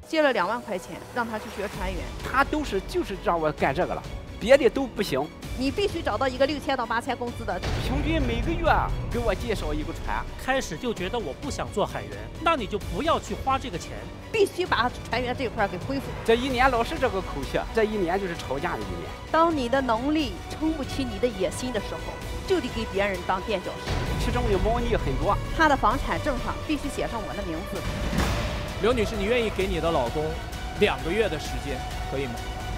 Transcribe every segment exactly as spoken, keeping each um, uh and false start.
借了两万块钱让他去学船员， 他都是就是让我干这个了，别的都不行。 你必须找到一个六千到八千工资的， 平均每个月给我介绍一个船。 开始就觉得我不想做海员，那你就不要去花这个钱， 必须把船员这块给恢复。 这一年老是这个口气，这一年就是吵架的一年。 当你的能力撑不起你的野心的时候，就得给别人当垫脚石。 其中的猫腻很多。 他的房产证上必须写上我的名字。 刘女士，你愿意给你的老公两个月的时间，可以吗？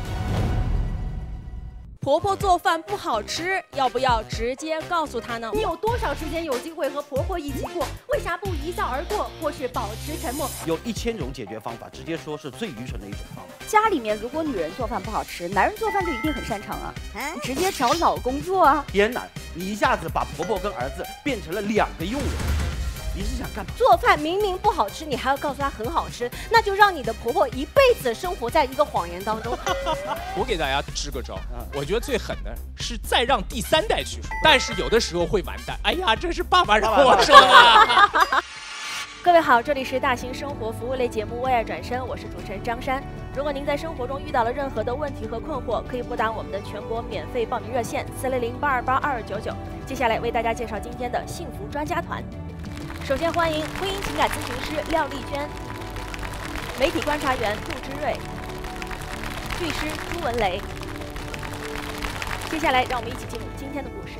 婆婆做饭不好吃，要不要直接告诉她呢？ 你有多少时间有机会和婆婆一起过？为啥不一笑而过，或是保持沉默？ 有一千种解决方法，直接说是最愚蠢的一种方法。 家里面如果女人做饭不好吃，男人做饭就一定很擅长啊！你直接找老公做啊！ 天哪，你一下子把婆婆跟儿子变成了两个佣人。你是想干嘛？ 做饭明明不好吃，你还要告诉她很好吃，那就让你的婆婆一辈子生活在一个谎言当中。 我给大家支个招，我觉得最狠的是再让第三代去说，但是有的时候会完蛋。哎呀，这是爸爸让我说的。 各位好，这里是大型生活服务类节目《为爱转身》，我是主持人张珊。如果您在生活中遇到了任何的问题和困惑，可以拨打我们的全国免费报名热线四零零八二八二二九九。接下来为大家介绍今天的幸福专家团。首先欢迎婚姻情感咨询师廖丽娟，媒体观察员杜之瑞，律师朱文雷。接下来让我们一起进入今天的故事。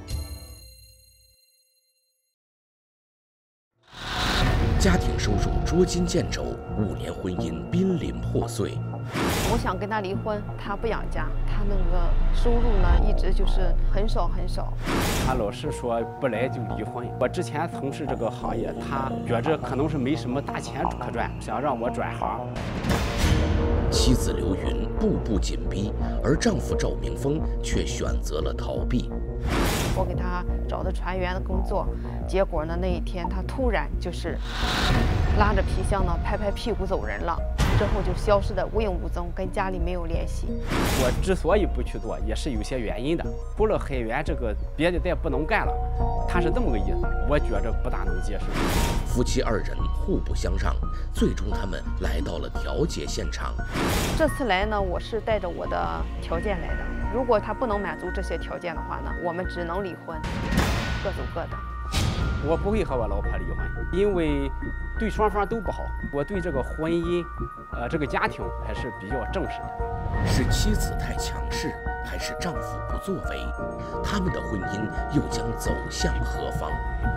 家庭收入捉襟见肘，五年婚姻濒临破碎。 我想跟他离婚，他不养家，他那个收入呢一直就是很少很少。 他老是说不来就离婚。我之前从事这个行业，他觉着可能是没什么大钱可赚，想让我转行。 妻子刘云步步紧逼，而丈夫赵明峰却选择了逃避。 我给他找的船员的工作，结果呢那一天他突然就是拉着皮箱呢拍拍屁股走人了。之后就消失得无影无踪，跟家里没有联系。 我之所以不去做，也是有些原因的。除了海员这个，别的再不能干了，他是这么个意思，我觉着不大能接受。 夫妻二人互不相让，最终他们来到了调解现场。 这次来呢，我是带着我的条件来的。如果他不能满足这些条件的话呢，我们只能离婚，各走各的。 我不会和我老婆离婚，因为对双方都不好。我对这个婚姻，呃，这个家庭还是比较正视的。 是妻子太强势，还是丈夫不作为？他们的婚姻又将走向何方？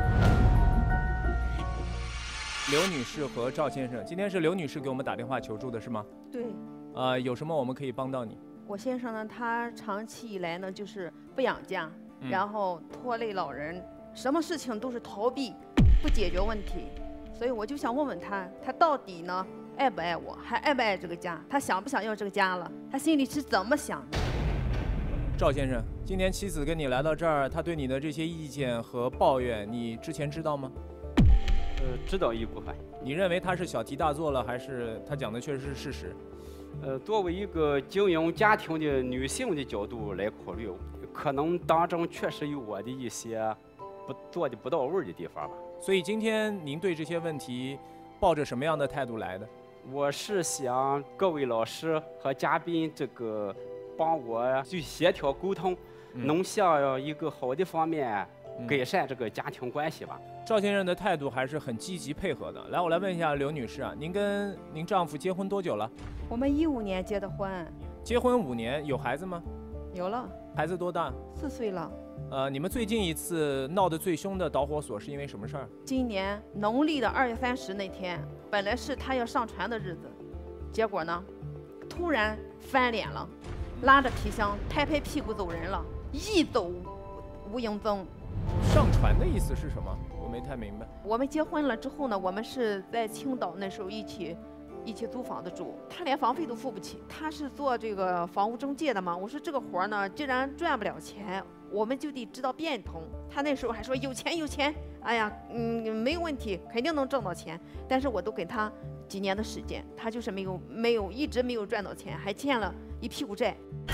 刘女士和赵先生，今天是刘女士给我们打电话求助的是吗？ 对。 呃，有什么我们可以帮到你？ 我先生呢，他长期以来呢就是不养家， 嗯、 然后拖累老人。什么事情都是逃避，不解决问题，所以我就想问问他，他到底呢爱不爱我，还爱不爱这个家？他想不想要这个家了？他心里是怎么想的？ 赵先生，今天妻子跟你来到这儿，他对你的这些意见和抱怨，你之前知道吗？ 呃，知道一部分。 你认为他是小题大做了，还是他讲的确实是事实？ 呃，作为一个经营家庭的女性的角度来考虑，可能当中确实有我的一些不做的不到位的地方吧。 所以今天您对这些问题抱着什么样的态度来的？ 我是想各位老师和嘉宾这个帮我去协调沟通，嗯、能向一个好的方面改善这个家庭关系吧。 嗯、赵先生的态度还是很积极配合的。来，我来问一下刘女士啊，您跟您丈夫结婚多久了？ 我们一五年结的婚。 结婚五年，有孩子吗？ 有了。 孩子多大？ 四岁了。 呃，你们最近一次闹得最凶的导火索是因为什么事儿？ 今年农历的二月三十那天，本来是他要上船的日子，结果呢，突然翻脸了，拉着皮箱拍拍屁股走人了，一走无影踪。 上船的意思是什么？我没太明白。 我们结婚了之后呢，我们是在青岛那时候一起。一起租房子住，他连房费都付不起。他是做这个房屋中介的嘛，我说这个活呢，既然赚不了钱，我们就得知道变通。他那时候还说有钱有钱，哎呀，嗯，没有问题，肯定能挣到钱。但是我都给他几年的时间，他就是没有没有一直没有赚到钱，还欠了一屁股债。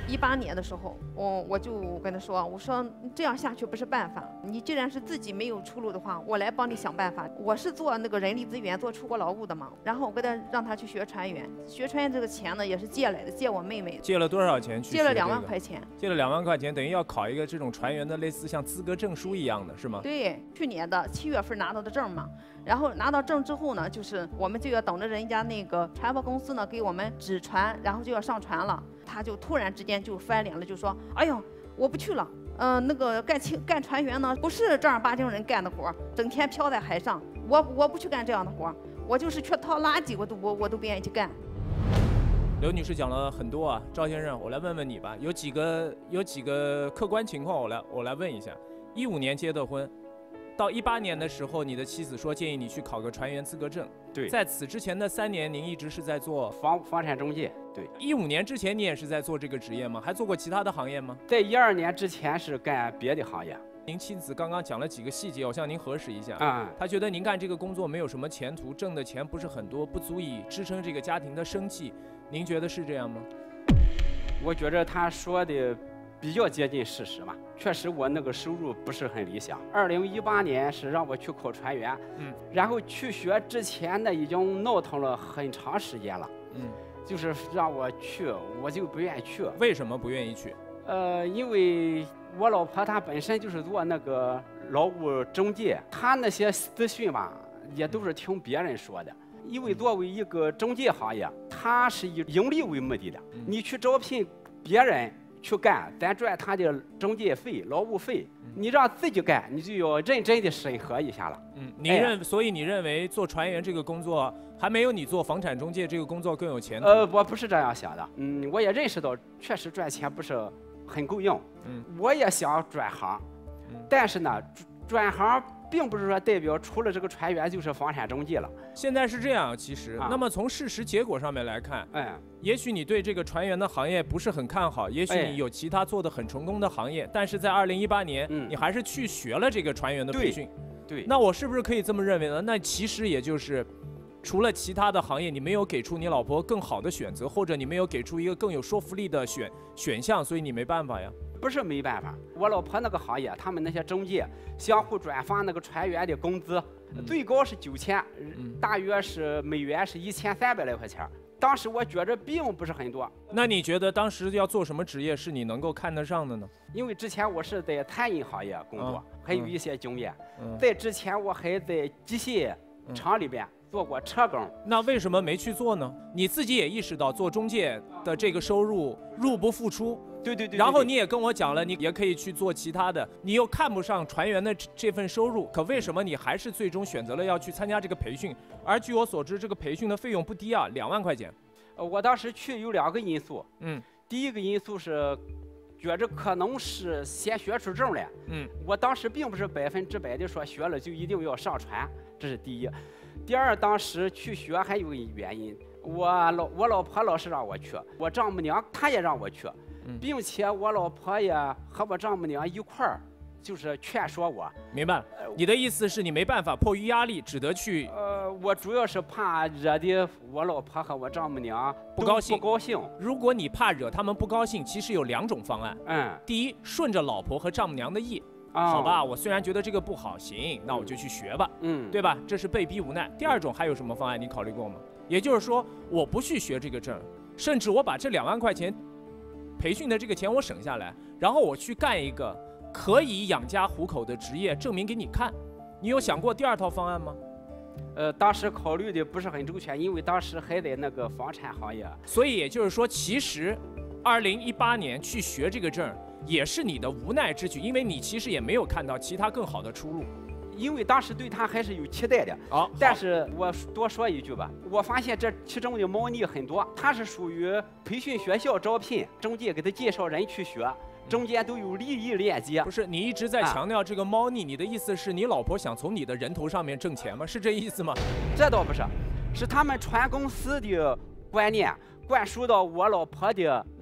一八年的时候，我我就跟他说，我说这样下去不是办法。你既然是自己没有出路的话，我来帮你想办法。我是做那个人力资源，做出国劳务的嘛。然后我跟他让他去学船员，学船员这个钱呢也是借来的，借我妹妹。 借了多少钱去、这个？ 借了两万块钱。 借了两万块钱，等于要考一个这种船员的类似像资格证书一样的是吗？ 对，去年的七月份拿到的证嘛。然后拿到证之后呢，就是我们就要等着人家那个船舶公司呢给我们指船，然后就要上船了。他就突然之间就翻脸了，就说：“哎呦，我不去了。嗯、呃，那个干清干船员呢，不是正儿八经人干的活，整天漂在海上。我我不去干这样的活，我就是去掏垃圾，我都我我都不愿意去干。” 刘女士讲了很多啊，赵先生，我来问问你吧，有几个有几个客观情况，我来我来问一下。一五年结的婚。到一八年的时候，你的妻子说建议你去考个船员资格证。 对， 在此之前的三年，您一直是在做房房产中介。对， 一五年之前你也是在做这个职业吗？还做过其他的行业吗？ 在一二年之前是干别的行业。 您妻子刚刚讲了几个细节，我向您核实一下。 啊、嗯， 她觉得您干这个工作没有什么前途，挣的钱不是很多，不足以支撑这个家庭的生计。您觉得是这样吗？ 我觉着她说的比较接近事实吧。确实，我那个收入不是很理想。二零一八年是让我去考船员， 嗯， 然后去学之前呢，已经闹腾了很长时间了， 嗯， 就是让我去，我就不愿意去。 为什么不愿意去？ 呃，因为我老婆她本身就是做那个劳务中介，她那些资讯吧，也都是听别人说的。因为作为一个中介行业，它是以盈利为目的的， 嗯、 你去招聘别人去干，咱赚他的中介费、劳务费。你让自己干，你就要认真的审核一下了。 嗯，你认，哎、所以你认为做船员这个工作还没有你做房产中介这个工作更有前途？ 呃，我不是这样想的。嗯，我也认识到，确实赚钱不是很够用。 嗯， 我也想转行， 嗯、 但是呢，转行并不是说代表除了这个船员就是房产中介了。 现在是这样，其实，啊、那么从事实结果上面来看， 嗯， 也许你对这个船员的行业不是很看好，也许你有其他做的很成功的行业，哎、但是在二零一八年， 嗯， 你还是去学了这个船员的培训。 对，对那我是不是可以这么认为呢？那其实也就是，除了其他的行业，你没有给出你老婆更好的选择，或者你没有给出一个更有说服力的选选项，所以你没办法呀。 不是没办法，我老婆那个行业，他们那些中介相互转发那个船员的工资， 嗯、 最高是九千， 嗯， 大约是美元是一千三百来块钱。当时我觉着并不是很多。 那你觉得当时要做什么职业是你能够看得上的呢？ 因为之前我是在餐饮行业工作， 嗯、 还有一些经验。 嗯、 在之前我还在机械厂里边做过车工。 那为什么没去做呢？你自己也意识到做中介的这个收入入不敷出。 对对 对, 对。 然后你也跟我讲了，你也可以去做其他的，你又看不上船员的这份收入，可为什么你还是最终选择了要去参加这个培训？而据我所知，这个培训的费用不低啊，两万块钱。 呃，我当时去有两个因素， 嗯， 第一个因素是觉着可能是先学出证来， 嗯， 我当时并不是百分之百的说学了就一定要上船，这是第一。第二，当时去学还有个原因，我老我老婆老是让我去，我丈母娘她也让我去。并且我老婆也和我丈母娘一块儿，就是劝说我。 明白了，你的意思是你没办法，迫于压力，只得去。 呃，我主要是怕惹的我老婆和我丈母娘不高兴。 不高兴。 如果你怕惹他们不高兴，其实有两种方案。 嗯。 第一，顺着老婆和丈母娘的意。 啊、 好吧，我虽然觉得这个不好，行，那我就去学吧。 嗯， 对吧？这是被逼无奈。第二种还有什么方案？你考虑过吗？也就是说，我不去学这个证，甚至我把这两万块钱。培训的这个钱我省下来，然后我去干一个可以养家糊口的职业，证明给你看。你有想过第二套方案吗？ 呃，当时考虑的不是很周全，因为当时还在那个房产行业。 所以也就是说，其实二零一八年去学这个证也是你的无奈之举，因为你其实也没有看到其他更好的出路。 因为当时对他还是有期待的， 哦， 但是我多说一句吧，我发现这其中的猫腻很多。他是属于培训学校招聘中介给他介绍人去学，中间都有利益链接。 不是，你一直在强调这个猫腻，啊、你的意思是你老婆想从你的人头上面挣钱吗？是这意思吗？ 这倒不是，是他们船公司的观念灌输到我老婆的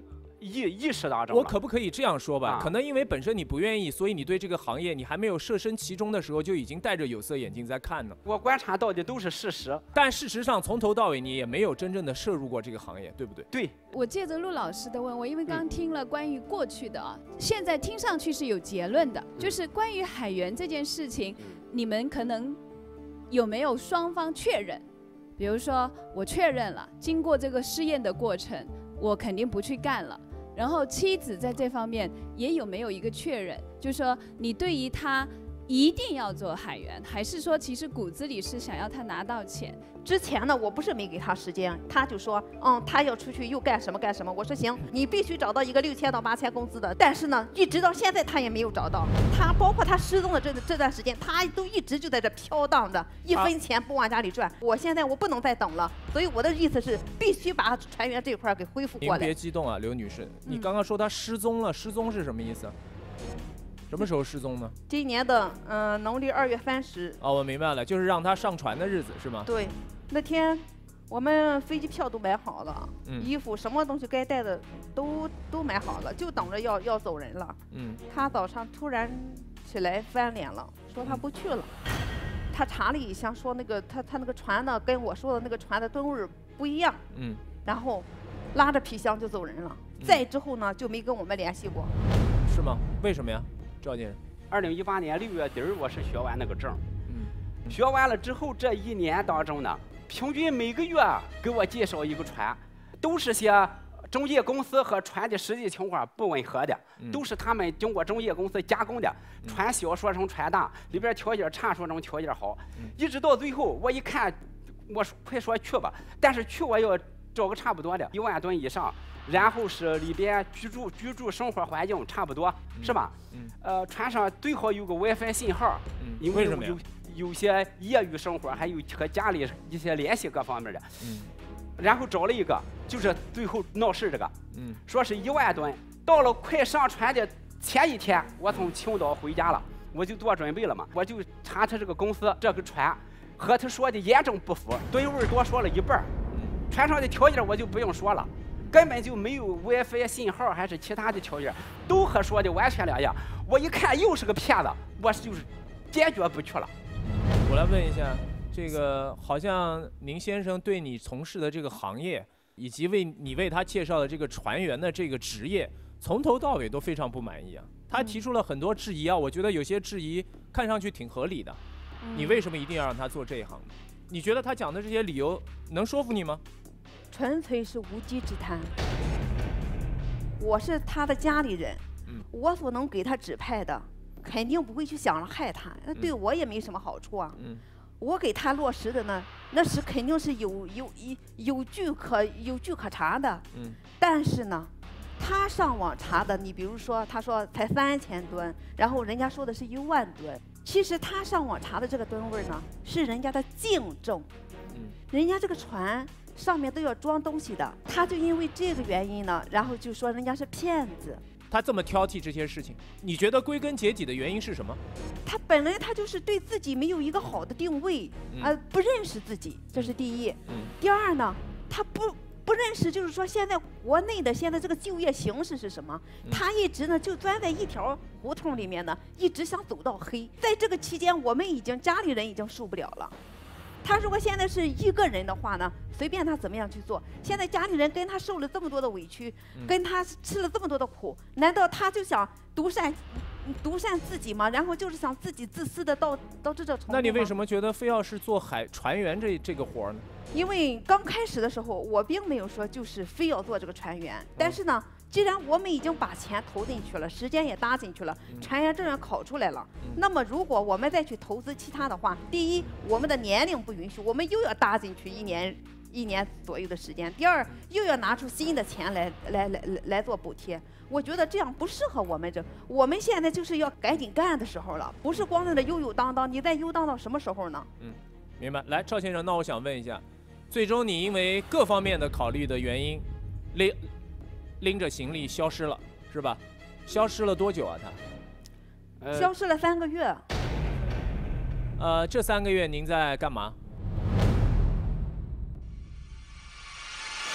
意意识当中。 我可不可以这样说吧？ 啊、 可能因为本身你不愿意，所以你对这个行业你还没有设身其中的时候，就已经戴着有色眼镜在看呢。 我观察到的都是事实， 但事实上从头到尾你也没有真正的涉入过这个行业，对不对？ 对。 我借着陆老师的问我，因为刚刚听了关于过去的啊，现在听上去是有结论的，就是关于海员这件事情，你们可能有没有双方确认？比如说我确认了，经过这个试验的过程，我肯定不去干了。然后妻子在这方面也有没有一个确认，就是说你对于他一定要做海员，还是说其实骨子里是想要他拿到钱？ 之前呢，我不是没给他时间，他就说，嗯，他要出去又干什么干什么。我说行，你必须找到一个六千到八千工资的。但是呢，一直到现在他也没有找到。他包括他失踪的这这段时间，他都一直就在这飘荡着，一分钱不往家里赚。我现在我不能再等了，所以我的意思是必须把船员这块给恢复过来。 您别激动啊，刘女士，你刚刚说他失踪了，失踪是什么意思？什么时候失踪呢？ 今年的嗯、呃、农历二月三十。 哦，我明白了，就是让他上船的日子是吗？ 对，那天我们飞机票都买好了， 嗯、 衣服什么东西该带的都都买好了，就等着要要走人了。 嗯， 他早上突然起来翻脸了，说他不去了。嗯、他查了一下，说那个他他那个船呢，跟我说的那个船的吨位不一样。 嗯， 然后拉着皮箱就走人了。嗯、再之后呢，就没跟我们联系过。 是吗？为什么呀？赵先生， 二零一八年六月底儿，我是学完那个证， 嗯， 学完了之后，这一年当中呢，平均每个月给我介绍一个船，都是些中介公司和船的实际情况不吻合的， 嗯、 都是他们经过中介公司加工的， 嗯、 船小说成船大，里边条件差说成条件好， 嗯、 一直到最后，我一看，我快说去吧，但是去我要找个差不多的，一万吨以上。然后是里边居住居住生活环境差不多， 嗯、 是吧？ 嗯。 呃，船上最好有个 WiFi 信号， 嗯， 因为有有有些业余生活，还有和家里一些联系各方面的。 嗯。 然后找了一个，就是最后闹事这个， 嗯， 说是一万吨。到了快上船的前一天，我从青岛回家了，我就做准备了嘛，我就查他这个公司这个船和他说的严重不符，吨位多说了一半。 嗯。 船上的条件我就不用说了。根本就没有 WiFi 信号，还是其他的条件，都和说的完全两样。我一看又是个骗子，我就是坚决不去了。 我来问一下，这个好像宁先生对你从事的这个行业，以及为你为他介绍的这个船员的这个职业，从头到尾都非常不满意啊。他提出了很多质疑啊，我觉得有些质疑看上去挺合理的。你为什么一定要让他做这一行呢？你觉得他讲的这些理由能说服你吗？ 纯粹是无稽之谈。我是他的家里人， 嗯、 我所能给他指派的，肯定不会去想着害他，那对我也没什么好处啊。 嗯、 我给他落实的呢，那是肯定是有有有有据可有据可查的。 嗯、 但是呢，他上网查的，你比如说他说才三千吨，然后人家说的是一万吨，其实他上网查的这个吨位呢，是人家的净重。 嗯、 人家这个船上面都要装东西的，他就因为这个原因呢，然后就说人家是骗子。 他这么挑剔这些事情，你觉得归根结底的原因是什么？ 他本来他就是对自己没有一个好的定位， 嗯、 呃，不认识自己，这是第一。 嗯、 第二呢，他不不认识，就是说现在国内的现在这个就业形势是什么？ 嗯、 他一直呢就钻在一条胡同里面呢，一直想走到黑。在这个期间，我们已经家里人已经受不了了。他如果现在是一个人的话呢，随便他怎么样去做。现在家里人跟他受了这么多的委屈， 嗯、 跟他吃了这么多的苦，难道他就想独善独善自己吗？然后就是想自己自私的到到这种程度吗？ 那你为什么觉得非要是做海船员这这个活呢？ 因为刚开始的时候，我并没有说就是非要做这个船员，但是呢，既然我们已经把钱投进去了，时间也搭进去了，船员证也考出来了， 嗯、 那么如果我们再去投资其他的话，第一，我们的年龄不允许，我们又要搭进去一年一年左右的时间；第二，又要拿出新的钱来来来来来做补贴。我觉得这样不适合我们这，我们现在就是要赶紧干的时候了，不是光在那悠悠荡荡，你再悠荡到什么时候呢？ 嗯，明白。来，赵先生，那我想问一下，最终你因为各方面的考虑的原因，拎拎着行李消失了，是吧？消失了多久啊？他？ 呃、消失了三个月。 呃，这三个月您在干嘛？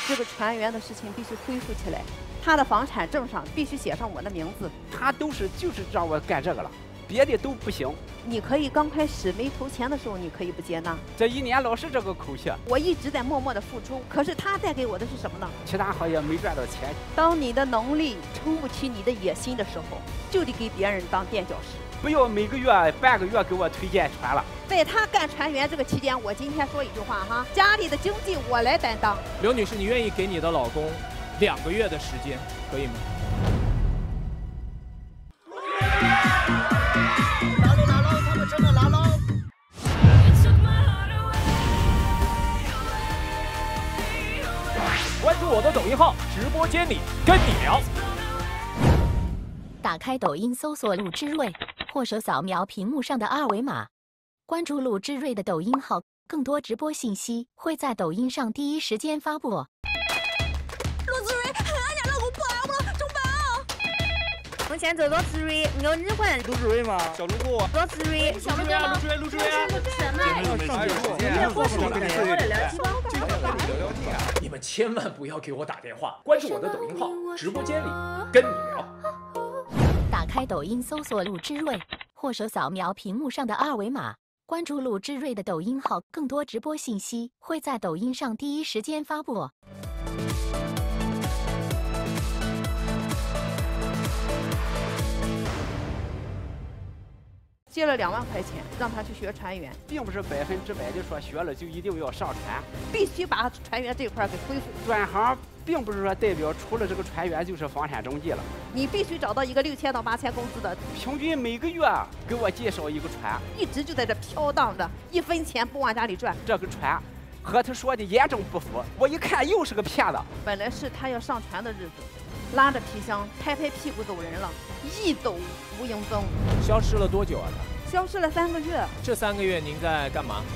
这个船员的事情必须恢复起来，他的房产证上必须写上我的名字。 他都是就是让我干这个了，别的都不行。 你可以刚开始没投钱的时候，你可以不接纳。 这一年老是这个口气， 我一直在默默的付出，可是他带给我的是什么呢？ 其他行业没赚到钱。 当你的能力撑不起你的野心的时候，就得给别人当垫脚石。 不要每个月半个月给我推荐船了。 在他干船员这个期间，我今天说一句话哈，家里的经济我来担当。 刘女士，你愿意给你的老公两个月的时间，可以吗？ 拉喽拉喽，他们真的拉喽。 关注我的抖音号，直播间里跟你聊。 打开抖音搜索陆之瑞，或手扫描屏幕上的二维码，关注陆之瑞的抖音号，更多直播信息会在抖音上第一时间发布。 陆之瑞，俺家老公不爱我了，怎么办啊？ 我现在做陆之瑞，我女魂。 陆之瑞吗？小卢果。 陆之瑞， 小卢果吗？陆之瑞，陆之瑞啊！ 你们千万不要给我打电话，关注我的抖音号，直播间里跟你聊。 打开抖音搜索陆之瑞，或手扫描屏幕上的二维码，关注陆之瑞的抖音号，更多直播信息会在抖音上第一时间发布。 借了两万块钱让他去学船员， 并不是百分之百的说学了就一定要上船， 必须把船员这块给恢复。 转行并不是说代表除了这个船员就是房产中介了， 你必须找到一个六千到八千工资的， 平均每个月给我介绍一个船， 一直就在这飘荡着，一分钱不往家里赚。 这个船和他说的严重不符，我一看又是个骗子。 本来是他要上船的日子，拉着皮箱拍拍屁股走人了，一走无影踪。 消失了多久啊？他消失了三个月。 这三个月您在干嘛？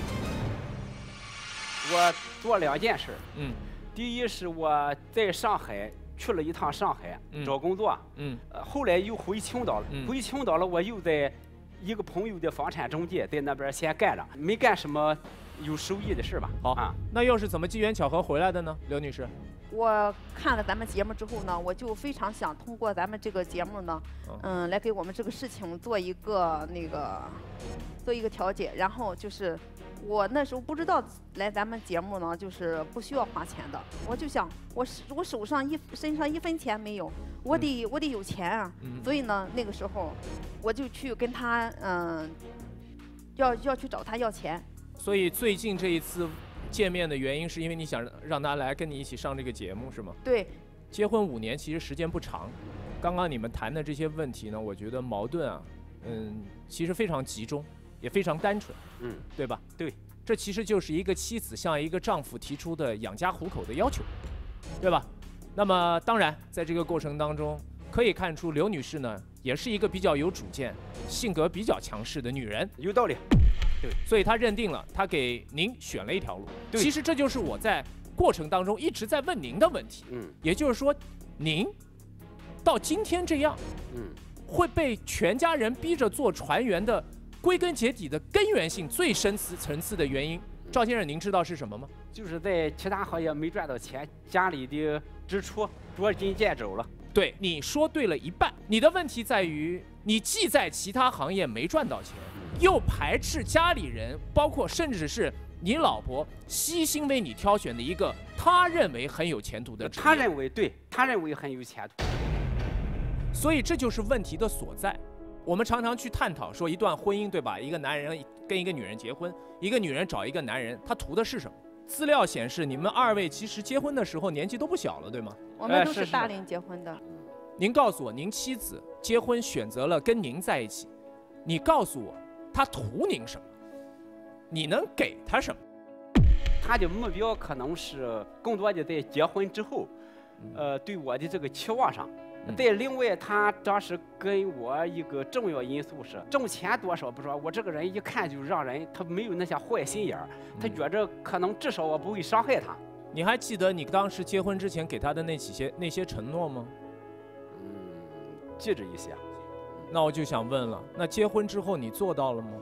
我做两件事。 嗯， 第一是我在上海去了一趟上海、嗯、找工作。 嗯， 呃，后来又回青岛了。 嗯、 回青岛了，我又在一个朋友的房产中介在那边先干着，没干什么有收益的事吧。 好啊， 那又是怎么机缘巧合回来的呢，刘女士？ 我看了咱们节目之后呢，我就非常想通过咱们这个节目呢，嗯，来给我们这个事情做一个那个做一个调解。然后就是我那时候不知道来咱们节目呢，就是不需要花钱的。我就想，我我手上一身上一分钱没有，我得、嗯、我得有钱啊。嗯、所以呢，那个时候我就去跟他嗯，要要去找他要钱。 所以最近这一次见面的原因是因为你想让他来跟你一起上这个节目是吗？ 对。 结婚五年其实时间不长，刚刚你们谈的这些问题呢，我觉得矛盾啊，嗯，其实非常集中，也非常单纯， 嗯， 对吧？ 对， 这其实就是一个妻子向一个丈夫提出的养家糊口的要求，对吧？那么当然，在这个过程当中，可以看出刘女士呢，也是一个比较有主见、性格比较强势的女人， 有道理。对， 所以她认定了，她给您选了一条路。其实这就是我在过程当中一直在问您的问题。 嗯， 也就是说，您到今天这样， 嗯， 会被全家人逼着做船员的，归根结底的根源性最深层次的原因，赵先生，您知道是什么吗？ 就是在其他行业没赚到钱，家里的支出捉襟见肘了。 对，你说对了一半。你的问题在于，你既在其他行业没赚到钱，又排斥家里人，包括甚至是你老婆悉心为你挑选的一个他认为很有前途的职业。 他认为对，他认为很有前途。 所以这就是问题的所在。我们常常去探讨说，一段婚姻，对吧？一个男人跟一个女人结婚，一个女人找一个男人，他图的是什么？资料显示，你们二位其实结婚的时候年纪都不小了，对吗？ 我们都是大龄结婚的。 您告诉我，您妻子结婚选择了跟您在一起，你告诉我，她图您什么？你能给她什么？ 她的目标可能是更多的在结婚之后，呃，对我的这个期望上。再另外，他当时跟我一个重要因素是挣钱多少不说，我这个人一看就让人他没有那些坏心眼儿，他觉着可能至少我不会伤害他。 你还记得你当时结婚之前给他的那几些那些承诺吗？ 嗯，记着一些。 那我就想问了，那结婚之后你做到了吗？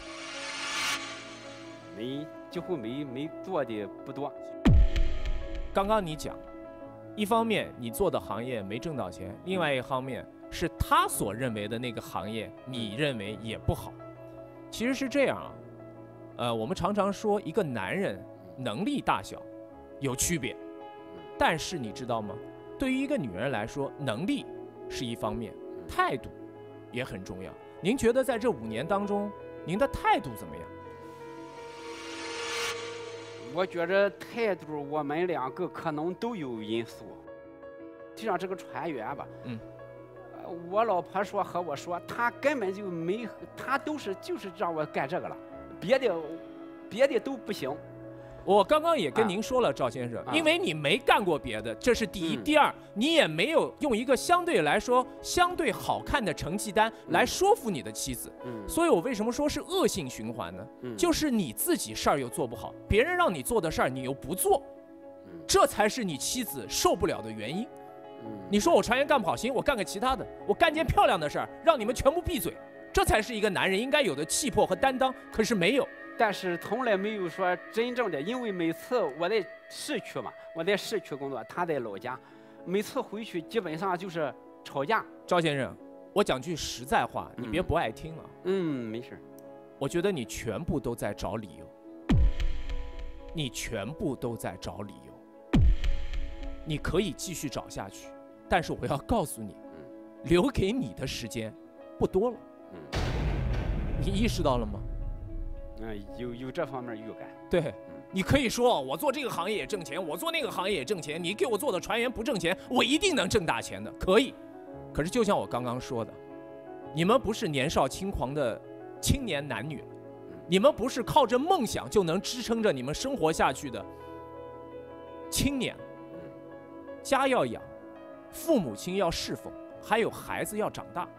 没，几乎没没做的不多。 刚刚你讲，一方面你做的行业没挣到钱，另外一方面是他所认为的那个行业，你认为也不好。其实是这样啊，呃，我们常常说一个男人能力大小有区别，但是你知道吗？对于一个女人来说，能力是一方面，态度也很重要。您觉得在这五年当中，您的态度怎么样？ 我觉着态度，我们两个可能都有因素。就像这个船员吧， 嗯， 呃我老婆说和我说，她根本就没，她都是就是让我干这个了，别的别的都不行。 我刚刚也跟您说了，赵先生，因为你没干过别的，这是第一。第二，你也没有用一个相对来说相对好看的成绩单来说服你的妻子。所以我为什么说是恶性循环呢？就是你自己事儿又做不好，别人让你做的事儿你又不做，这才是你妻子受不了的原因。你说我船员干不好，行，我干个其他的，我干件漂亮的事儿，让你们全部闭嘴，这才是一个男人应该有的气魄和担当。可是没有。 但是从来没有说真正的，因为每次我在市区嘛，我在市区工作，他在老家，每次回去基本上就是吵架。 赵先生，我讲句实在话，你别不爱听啊。 嗯，没事。 我觉得你全部都在找理由，你全部都在找理由。你可以继续找下去，但是我要告诉你，留给你的时间不多了。你意识到了吗？ 嗯，有有这方面预感。 对，你可以说我做这个行业也挣钱，我做那个行业也挣钱，你给我做的船员不挣钱，我一定能挣大钱的，可以。可是就像我刚刚说的，你们不是年少轻狂的青年男女，你们不是靠着梦想就能支撑着你们生活下去的青年。家要养，父母亲要侍奉，还有孩子要长大。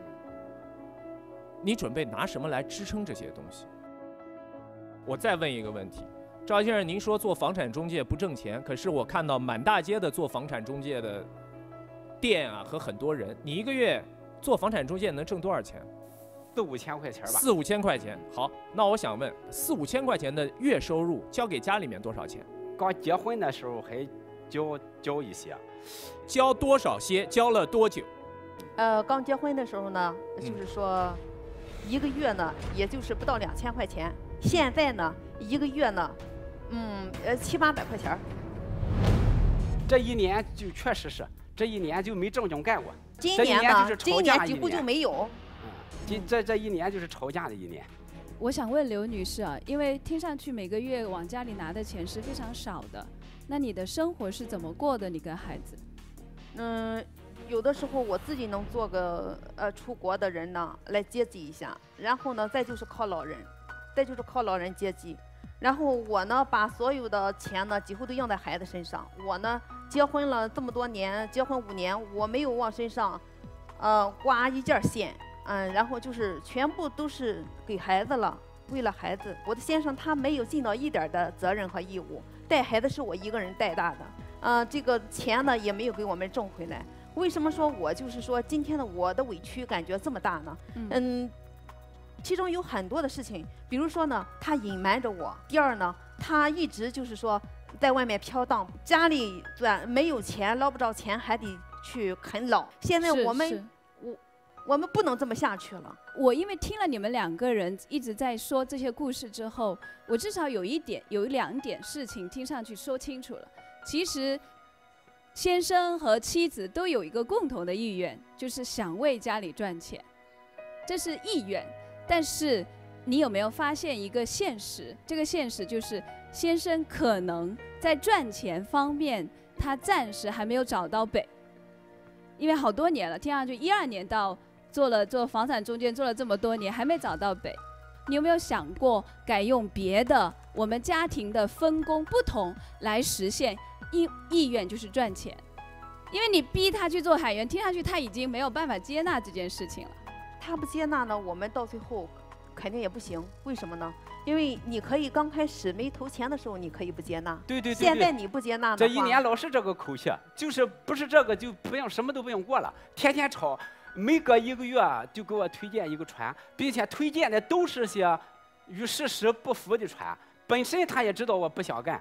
你准备拿什么来支撑这些东西？我再问一个问题，赵先生，您说做房产中介不挣钱，可是我看到满大街的做房产中介的店啊和很多人，你一个月做房产中介能挣多少钱？ 四五千块钱吧。 四五千块钱。好，那我想问，四五千块钱的月收入交给家里面多少钱？ 刚结婚的时候还交交一些。 交多少些？交了多久？ 呃，刚结婚的时候呢，就是说一个月呢，也就是不到两千块钱。现在呢，一个月呢，嗯，呃，七八百块钱。 这一年就确实是，这一年就没正经干过。 今年呢，今年几乎就没有。 嗯，今这这一年就是吵架的一年。 我想问刘女士啊，因为听上去每个月往家里拿的钱是非常少的，那你的生活是怎么过的？你跟孩子？ 嗯。有的时候我自己能做个呃出国的人呢来接济一下，然后呢再就是靠老人，再就是靠老人接济，然后我呢把所有的钱呢几乎都用在孩子身上。我呢结婚了这么多年，结婚五年，我没有往身上呃刮一件线，嗯，然后就是全部都是给孩子了，为了孩子。我的先生他没有尽到一点的责任和义务，带孩子是我一个人带大的，呃这个钱呢也没有给我们挣回来。为什么说我就是说今天的我的委屈感觉这么大呢？嗯，嗯其中有很多的事情，比如说呢，他隐瞒着我；第二呢，他一直就是说在外面飘荡，家里赚没有钱，捞不着钱，还得去啃老。现在我们我我们不能这么下去了。 我因为听了你们两个人一直在说这些故事之后，我至少有一点有两点事情听上去说清楚了。其实先生和妻子都有一个共同的意愿，就是想为家里赚钱，这是意愿。但是你有没有发现一个现实？这个现实就是先生可能在赚钱方面，他暂时还没有找到北，因为好多年了，听上去一二年到做了做房产中介做了这么多年，还没找到北。你有没有想过改用别的我们家庭的分工不同来实现意意愿，就是赚钱？因为你逼他去做海员，听上去他已经没有办法接纳这件事情了。 他不接纳呢，我们到最后肯定也不行。为什么呢？因为你可以刚开始没投钱的时候，你可以不接纳。 对对对。 现在你不接纳的话， 这一年老是这个口气，就是不是这个就不用什么都不用过了，天天吵。每隔一个月就给我推荐一个船，并且推荐的都是些与事实不符的船。本身他也知道我不想干，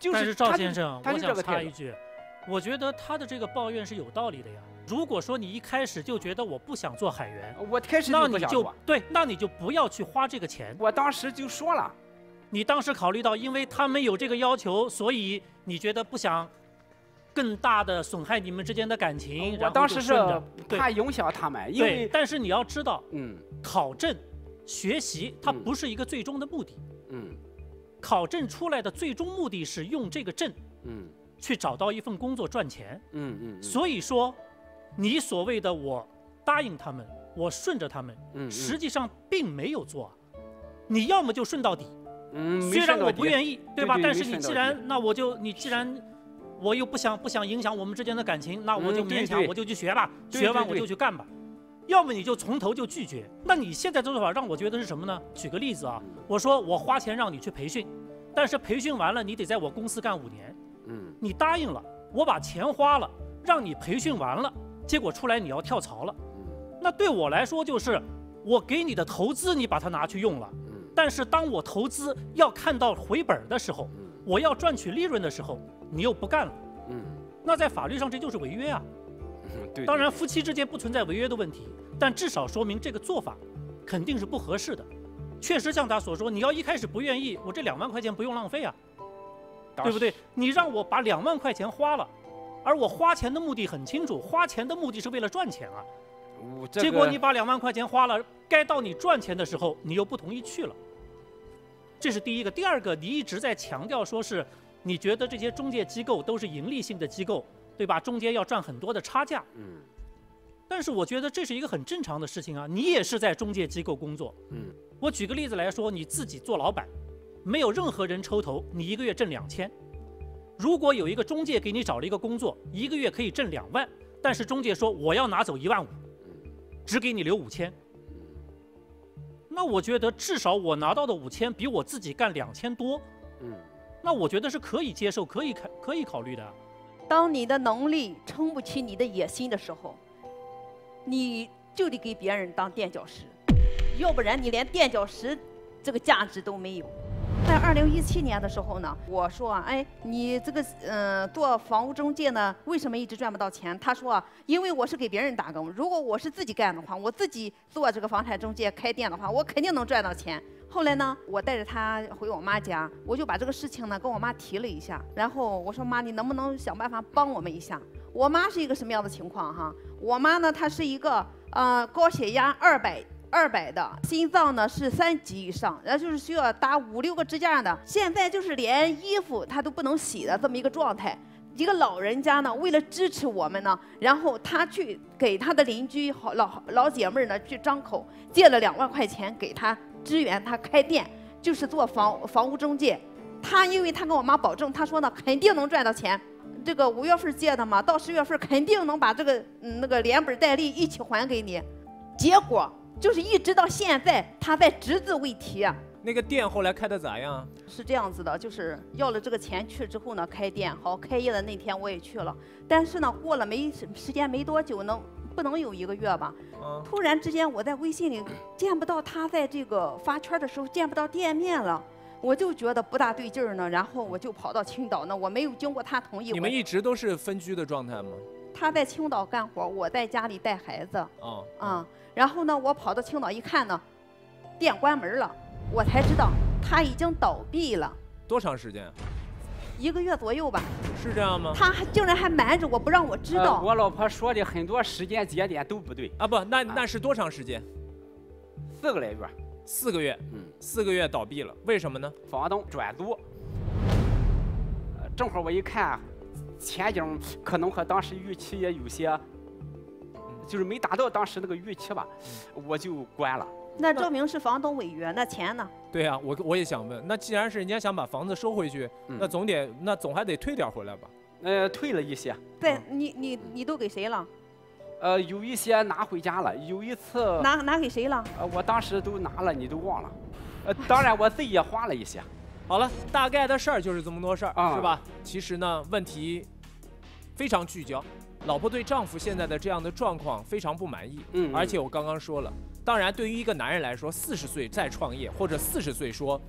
就是但是赵他就先生， 他我想就这个态度。 插一句，我觉得他的这个抱怨是有道理的呀。如果说你一开始就觉得我不想做海员， 我开始就那你就不想做对，那你就不要去花这个钱。 我当时就说了， 你当时考虑到，因为他们有这个要求，所以你觉得不想更大的损害你们之间的感情。然后我当时就是顺着怕影响他们，因对为， 但是你要知道， 嗯考证、学习它不是一个最终的目的。 嗯考证出来的最终目的是用这个证嗯去找到一份工作赚钱。 嗯嗯嗯， 所以说，你所谓的我答应他们，我顺着他们， 嗯嗯实际上并没有做啊。你要么就顺到底， 嗯，没虽然我顺到底不愿意，吧？ 对对但是你没顺到底既然，那我就你既然。我又不想不想影响我们之间的感情，那我就嗯对对勉强我就去学吧， 对学完我对对就去干吧。要么你就从头就拒绝。那你现在这做法让我觉得是什么呢？举个例子啊，我说我花钱让你去培训，但是培训完了你得在我公司干五年， 嗯你答应了，我把钱花了，让你培训完了，结果出来你要跳槽了，那对我来说就是我给你的投资你把它拿去用了，但是当我投资要看到回本的时候，我要赚取利润的时候，你又不干了， 嗯， 那在法律上这就是违约啊。 嗯对， 当然，夫妻之间不存在违约的问题，但至少说明这个做法肯定是不合适的。确实像他所说，你要一开始不愿意，我这两万块钱不用浪费啊，对不对？你让我把两万块钱花了，而我花钱的目的很清楚，花钱的目的是为了赚钱啊。 我这结果个你把两万块钱花了，该到你赚钱的时候，你又不同意去了。这是第一个。第二个，你一直在强调说是你觉得这些中介机构都是盈利性的机构，对吧？中间要赚很多的差价。 嗯。 但是我觉得这是一个很正常的事情啊，你也是在中介机构工作。 嗯。 我举个例子来说，你自己做老板，没有任何人抽头，你一个月挣两千。如果有一个中介给你找了一个工作，一个月可以挣两万，但是中介说我要拿走一万五，只给你留五千。那我觉得至少我拿到的五千比我自己干两千多， 嗯， 那我觉得是可以接受、可以考、可以考虑的。 当你的能力撑不起你的野心的时候，你就得给别人当垫脚石，要不然你连垫脚石这个价值都没有。在二零一七年的时候呢，我说啊，哎，你这个嗯、呃、做房屋中介呢，为什么一直赚不到钱？他说啊，因为我是给别人打工，如果我是自己干的话，我自己做这个房产中介开店的话，我肯定能赚到钱。后来呢，我带着他回我妈家，我就把这个事情呢跟我妈提了一下，然后我说妈，你能不能想办法帮我们一下？我妈是一个什么样的情况哈？我妈呢，她是一个呃高血压二百。二百的心脏呢是三级以上，然后就是需要打五六个支架的，现在就是连衣服她都不能洗的这么一个状态。一个老人家呢，为了支持我们呢，然后他去给他的邻居好老老姐妹呢去张口借了两万块钱给他支援他开店，就是做房房屋中介。他因为他跟我妈保证，他说呢肯定能赚到钱。这个五月份借的嘛，到十月份肯定能把这个嗯那个连本带利一起还给你。结果。就是一直到现在，他在只字未提啊。 那个店后来开的咋样？ 是这样子的，就是要了这个钱去之后呢，开店好开业的那天我也去了，但是呢，过了没时间没多久，能不能有一个月吧？ 嗯、 突然之间我在微信里见不到他在这个发圈的时候见不到店面了，我就觉得不大对劲儿呢，然后我就跑到青岛呢，我没有经过他同意。 你们一直都是分居的状态吗？ 他在青岛干活，我在家里带孩子。 哦。 啊、嗯。然后呢，我跑到青岛一看呢，店关门了，我才知道他已经倒闭了。 多长时间？ 一个月左右吧。 是这样吗？ 他还竟然还瞒着我不让我知道。 呃、我老婆说的很多时间节点都不对啊！不，那那是多长时间？ 四个来月。 四个月，嗯，四个月倒闭了，为什么呢？ 房东转租。呃，正好我一看，前景可能和当时预期也有些。就是没达到当时那个预期吧，我就关了。 那证明是房东违约，那钱呢？ 对啊，我我也想问，那既然是人家想把房子收回去， 嗯、 那总得那总还得退点回来吧？ 呃，退了一些。 对，你你你都给谁了？ 呃，有一些拿回家了，有一次拿拿给谁了？ 呃，我当时都拿了，你都忘了。呃，当然我自己也花了一些。 好了，大概的事儿就是这么多事儿， 啊、 是吧？其实呢，问题非常聚焦。老婆对丈夫现在的这样的状况非常不满意， 嗯， 而且我刚刚说了，当然对于一个男人来说，四十岁再创业，或者四十岁说，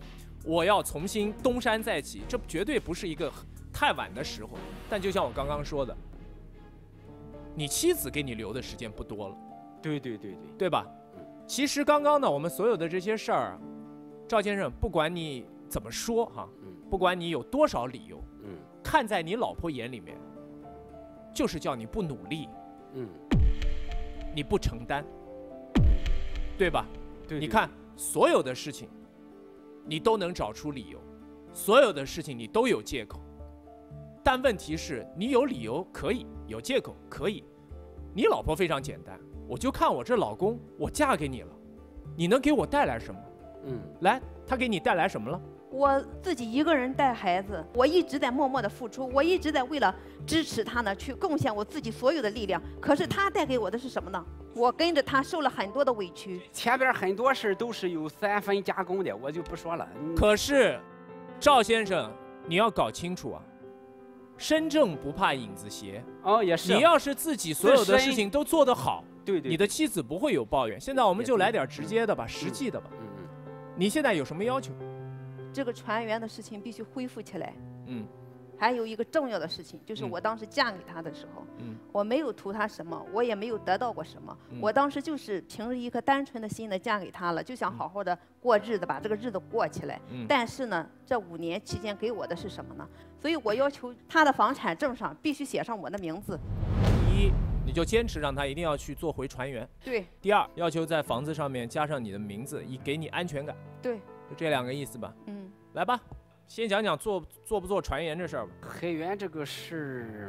我要重新东山再起，这绝对不是一个太晚的时候。但就像我刚刚说的，你妻子给你留的时间不多了， 对对对对， 对吧？其实刚刚呢，我们所有的这些事儿，赵先生，不管你怎么说哈，不管你有多少理由， 嗯， 看在你老婆眼里面，就是叫你不努力， 嗯， 你不承担，对吧？ 对， 你看所有的事情，你都能找出理由，所有的事情你都有借口，但问题是你有理由可以，有借口可以，你老婆非常简单，我就看我这老公，我嫁给你了，你能给我带来什么？ 嗯， 来，他给你带来什么了？ 我自己一个人带孩子，我一直在默默的付出，我一直在为了支持他呢，去贡献我自己所有的力量。可是他带给我的是什么呢？我跟着他受了很多的委屈。 前边很多事都是有三分加工的，我就不说了。嗯、 可是，赵先生，你要搞清楚啊，身正不怕影子斜。 哦，也是。 你要是自己所有的事情都做得好， 对对， 你的妻子不会有抱怨。现在我们就来点直接的吧，实际的吧。 嗯嗯。 你现在有什么要求？ 这个船员的事情必须恢复起来。 嗯， 还有一个重要的事情，就是我当时嫁给他的时候，嗯，我没有图他什么，我也没有得到过什么，嗯、我当时就是凭着一颗单纯的心的嫁给他了，就想好好的过日子，把这个日子过起来。嗯、但是呢，这五年期间给我的是什么呢？所以我要求他的房产证上必须写上我的名字。 第一，你就坚持让他一定要去做回船员。 对。 第二，要求在房子上面加上你的名字，以给你安全感。 对。 就这两个意思吧。 嗯。 来吧，先讲讲做做不做船员这事儿吧。 海员这个是，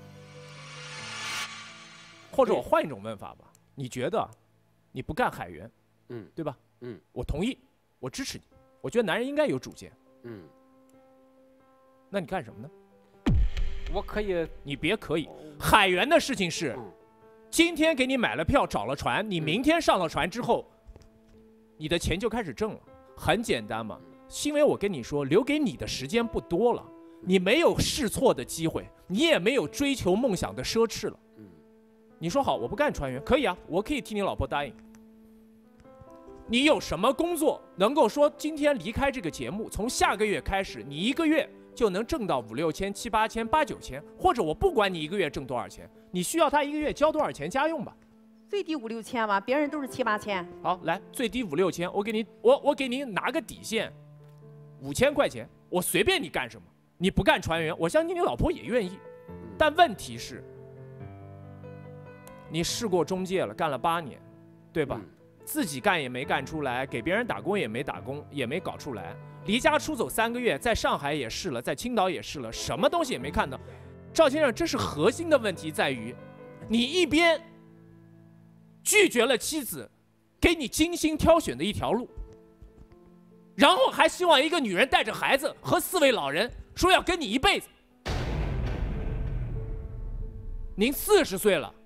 或者我换一种问法吧，你觉得你不干海员， 嗯， 对吧？ 嗯， 我同意，我支持你。我觉得男人应该有主见。 嗯， 那你干什么呢？ 我可以， 你别可以。海员的事情是， 嗯、 今天给你买了票，找了船，你明天上了船之后，嗯、你的钱就开始挣了。很简单嘛。因为我跟你说，留给你的时间不多了，你没有试错的机会，你也没有追求梦想的奢侈了。 嗯， 你说好，我不干船员，可以啊，我可以替你老婆答应。你有什么工作能够说今天离开这个节目，从下个月开始，你一个月就能挣到五六千、七八千、八九千，或者我不管你一个月挣多少钱，你需要他一个月交多少钱家用吧？ 最低五六千吧，别人都是七八千。 好，来，最低五六千，我给你，我我给你拿个底线。五千块钱，我随便你干什么，你不干船员，我相信你老婆也愿意。但问题是，你试过中介了，干了八年，对吧？嗯、自己干也没干出来，给别人打工也没打工，也没搞出来。离家出走三个月，在上海也试了，在青岛也试了，什么东西也没看到。赵先生，这是核心的问题在于，你一边拒绝了妻子给你精心挑选的一条路。然后还希望一个女人带着孩子和四位老人说要跟你一辈子。您四十岁了，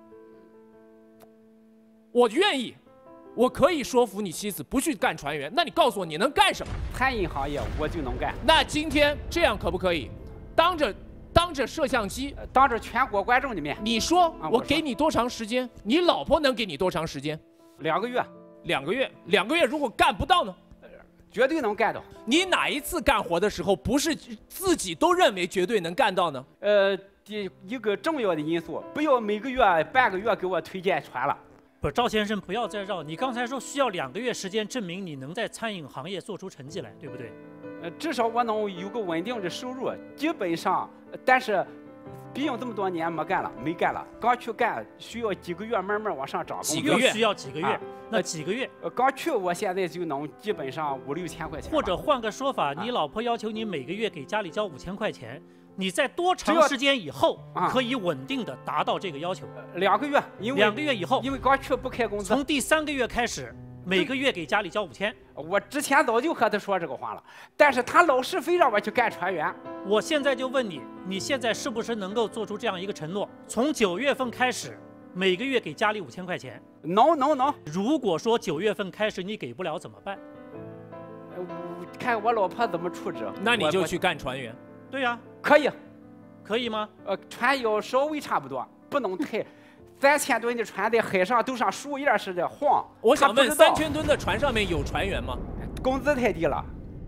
我愿意，我可以说服你妻子不去干船员。那你告诉我你能干什么？ 餐饮行业我就能干。 那今天这样可不可以？当着当着摄像机， 当着全国观众的面， 你说、 啊、 我给你多长时间？你老婆能给你多长时间？ 两个月。 两个月，两个月如果干不到呢？ 绝对能干到。 你哪一次干活的时候不是自己都认为绝对能干到呢？ 呃，第一个重要的因素，不要每个月半个月给我推荐船了。 不是，赵先生不要再绕。你刚才说需要两个月时间证明你能在餐饮行业做出成绩来，对不对？ 呃，至少我能有个稳定的收入，基本上，但是。毕竟这么多年没干了，没干了，刚去干需要几个月慢慢往上涨。 几个月需要几个月？啊、那几个月？ 呃，刚去我现在就能基本上五六千块钱。 或者换个说法，啊、你老婆要求你每个月给家里交五千块钱，你在多长时间以后可以稳定的达到这个要求？ 呃、两个月，因为两个月以后， 因为刚去不开工资。 从第三个月开始。每个月给家里交五千， 我之前早就和他说这个话了，但是他老是非让我去干船员。 我现在就问你，你现在是不是能够做出这样一个承诺？从九月份开始，每个月给家里五千块钱？ 能能能。 如果说九月份开始你给不了怎么办？ 呃，看我老婆怎么处置。 那你就去干船员。 对呀、啊， 可以， 可以吗？ 呃，船要稍微差不多，不能太。三千吨的船在海上都像树叶似的晃。 我想问，三千吨的船上面有船员吗？ 工资太低了。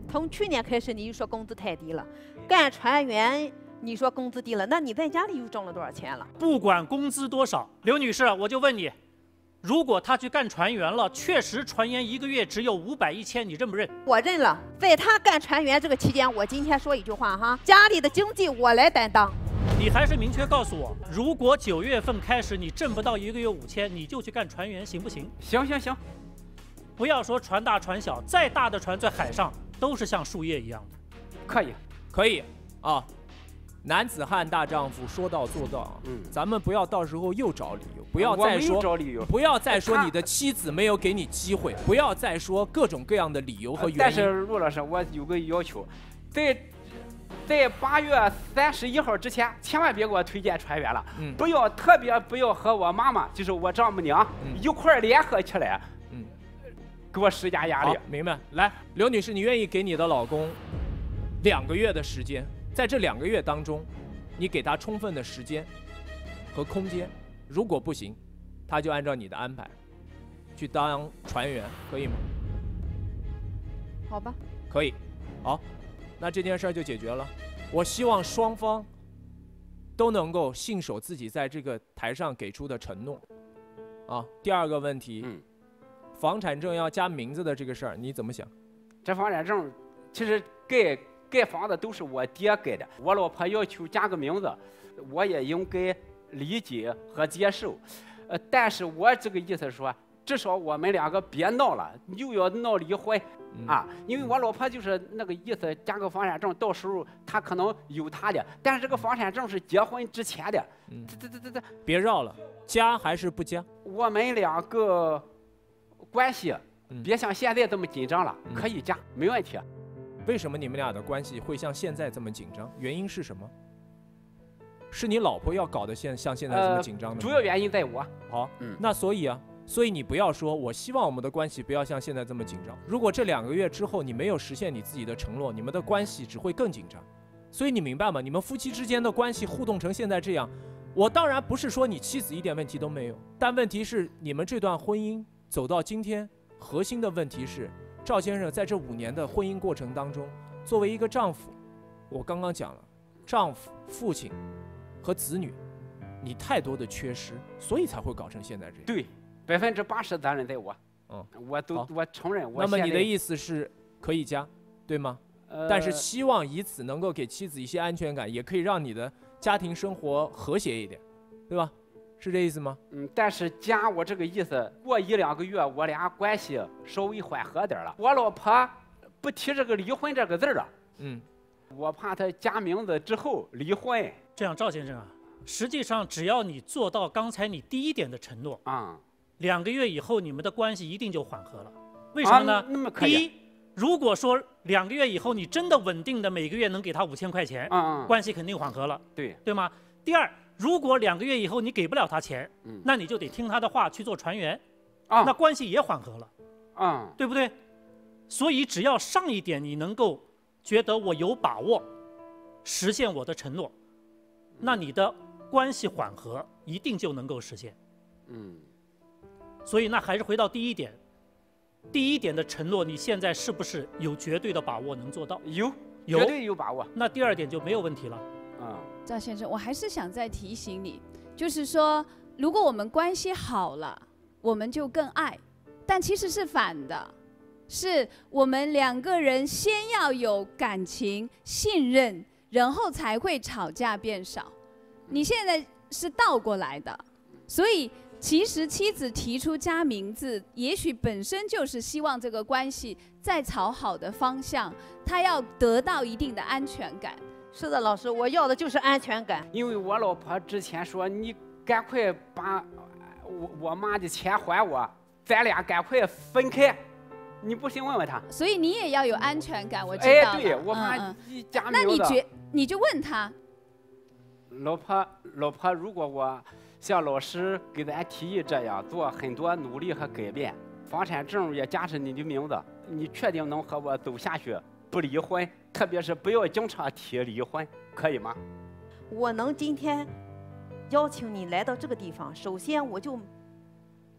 从去年开始，你就说工资太低了，干船员你说工资低了，那你在家里又挣了多少钱了？ 不管工资多少，刘女士，我就问你，如果他去干船员了，确实船员一个月只有五百一千，你认不认？ 我认了。在他干船员这个期间，我今天说一句话哈，家里的经济我来担当。 你还是明确告诉我，如果九月份开始你挣不到一个月五千，你就去干船员，行不行？ 行行行， 不要说船大船小，再大的船在海上都是像树叶一样的。 可以， 可以啊。男子汉大丈夫，说到做到。嗯，咱们不要到时候又找理由，不要再说找理由， 不要再说你的妻子没有给你机会，不要再说各种各样的理由和原因。 但是陆老师，我有个要求，在在八月三十一号之前，千万别给我推荐船员了，嗯，不要特别不要和我妈妈，就是我丈母娘、嗯、一块儿联合起来，嗯，给我施加压力。 明白。来，刘女士，你愿意给你的老公两个月的时间？在这两个月当中，你给他充分的时间和空间。如果不行，他就按照你的安排去当船员，可以吗？ 好吧。 可以。好，那这件事儿就解决了。我希望双方都能够信守自己在这个台上给出的承诺。啊，第二个问题，嗯，房产证要加名字的这个事儿，你怎么想？ 这房产证其实盖。盖房子都是我爹盖的，我老婆要求加个名字，我也应该理解和接受。呃，但是我这个意思是说，至少我们两个别闹了，又要闹离婚、嗯、啊！因为我老婆就是那个意思，加个房产证，到时候她可能有她的，但是这个房产证是结婚之前的。嗯，这这这这， 别绕了，加还是不加？ 我们两个关系、嗯、别像现在这么紧张了，嗯、可以加，没问题。 为什么你们俩的关系会像现在这么紧张？原因是什么？是你老婆要搞得现像现在这么紧张的吗？ 呃、主要原因在我。 好，嗯，那所以啊，所以你不要说我希望我们的关系不要像现在这么紧张。如果这两个月之后你没有实现你自己的承诺，你们的关系只会更紧张。所以你明白吗？你们夫妻之间的关系互动成现在这样，我当然不是说你妻子一点问题都没有，但问题是你们这段婚姻走到今天，核心的问题是。赵先生在这五年的婚姻过程当中，作为一个丈夫，我刚刚讲了，丈夫、父亲和子女，你太多的缺失，所以才会搞成现在这样。 对，百分之八十责任在我。嗯，我都我承认。我那么你的意思是可以加，对吗？呃，但是希望以此能够给妻子一些安全感，也可以让你的家庭生活和谐一点，对吧？是这意思吗？ 嗯，但是加我这个意思，过一两个月，我俩关系稍微缓和点了。我老婆不提这个离婚这个字了。嗯，我怕她加名字之后离婚。 这样，赵先生啊，实际上只要你做到刚才你第一点的承诺啊、嗯，两个月以后你们的关系一定就缓和了。为什么呢？啊、 那么可以。 第一，如果说两个月以后你真的稳定的每个月能给他五千块钱，嗯嗯，关系肯定缓和了。 对， 对吗？第二。如果两个月以后你给不了他钱，嗯、那你就得听他的话去做船员，啊，那关系也缓和了，啊，对不对？所以只要上一点你能够觉得我有把握实现我的承诺，那你的关系缓和一定就能够实现。嗯，所以那还是回到第一点，第一点的承诺，你现在是不是有绝对的把握能做到？ 有， 有， 绝对有把握。 那第二点就没有问题了。 啊。 赵先生，我还是想再提醒你，就是说，如果我们关系好了，我们就更爱，但其实是反的，是我们两个人先要有感情、信任，然后才会吵架变少。你现在是倒过来的，所以其实妻子提出加名字，也许本身就是希望这个关系再朝好的方向，她要得到一定的安全感。 是的，老师，我要的就是安全感。 因为我老婆之前说，你赶快把我我妈的钱还我，咱俩赶快分开。你不信问问他。 所以你也要有安全感，我知道了。 哎，对，我怕一加名字。 那你觉你就问他， 老婆，老婆，如果我像老师给咱提议这样做很多努力和改变，房产证也加上你的名字，你确定能和我走下去？不离婚，特别是不要经常提离婚，可以吗？ 我能今天邀请你来到这个地方，首先我就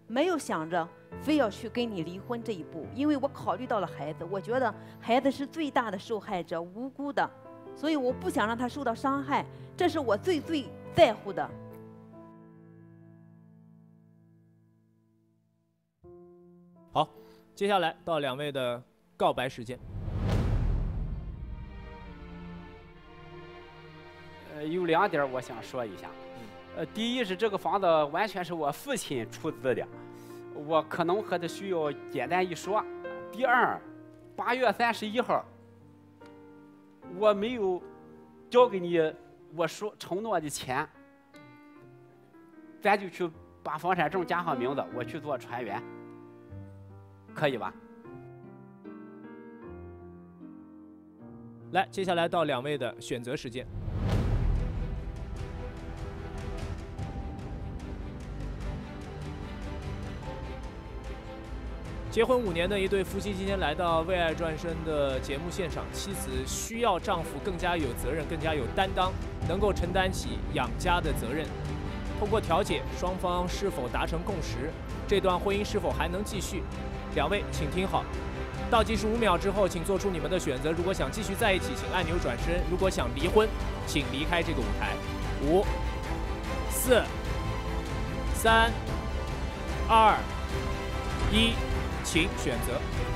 没有想着非要去跟你离婚这一步，因为我考虑到了孩子，我觉得孩子是最大的受害者，无辜的，所以我不想让他受到伤害，这是我最最在乎的。 好，接下来到两位的告白时间。 呃，有两点我想说一下。呃，第一是这个房子完全是我父亲出资的，我可能和他需要简单一说。第二，八月三十一号，我没有交给你我说承诺的钱，咱就去把房产证加上名字，我去做船员。可以吧？ 来，接下来到两位的选择时间。结婚五年的一对夫妻今天来到《为爱转身》的节目现场，妻子需要丈夫更加有责任、更加有担当，能够承担起养家的责任。通过调解，双方是否达成共识？这段婚姻是否还能继续？两位请听好，倒计时五秒之后，请做出你们的选择。如果想继续在一起，请按钮转身；如果想离婚，请离开这个舞台。五、四、三、二、一，请选择。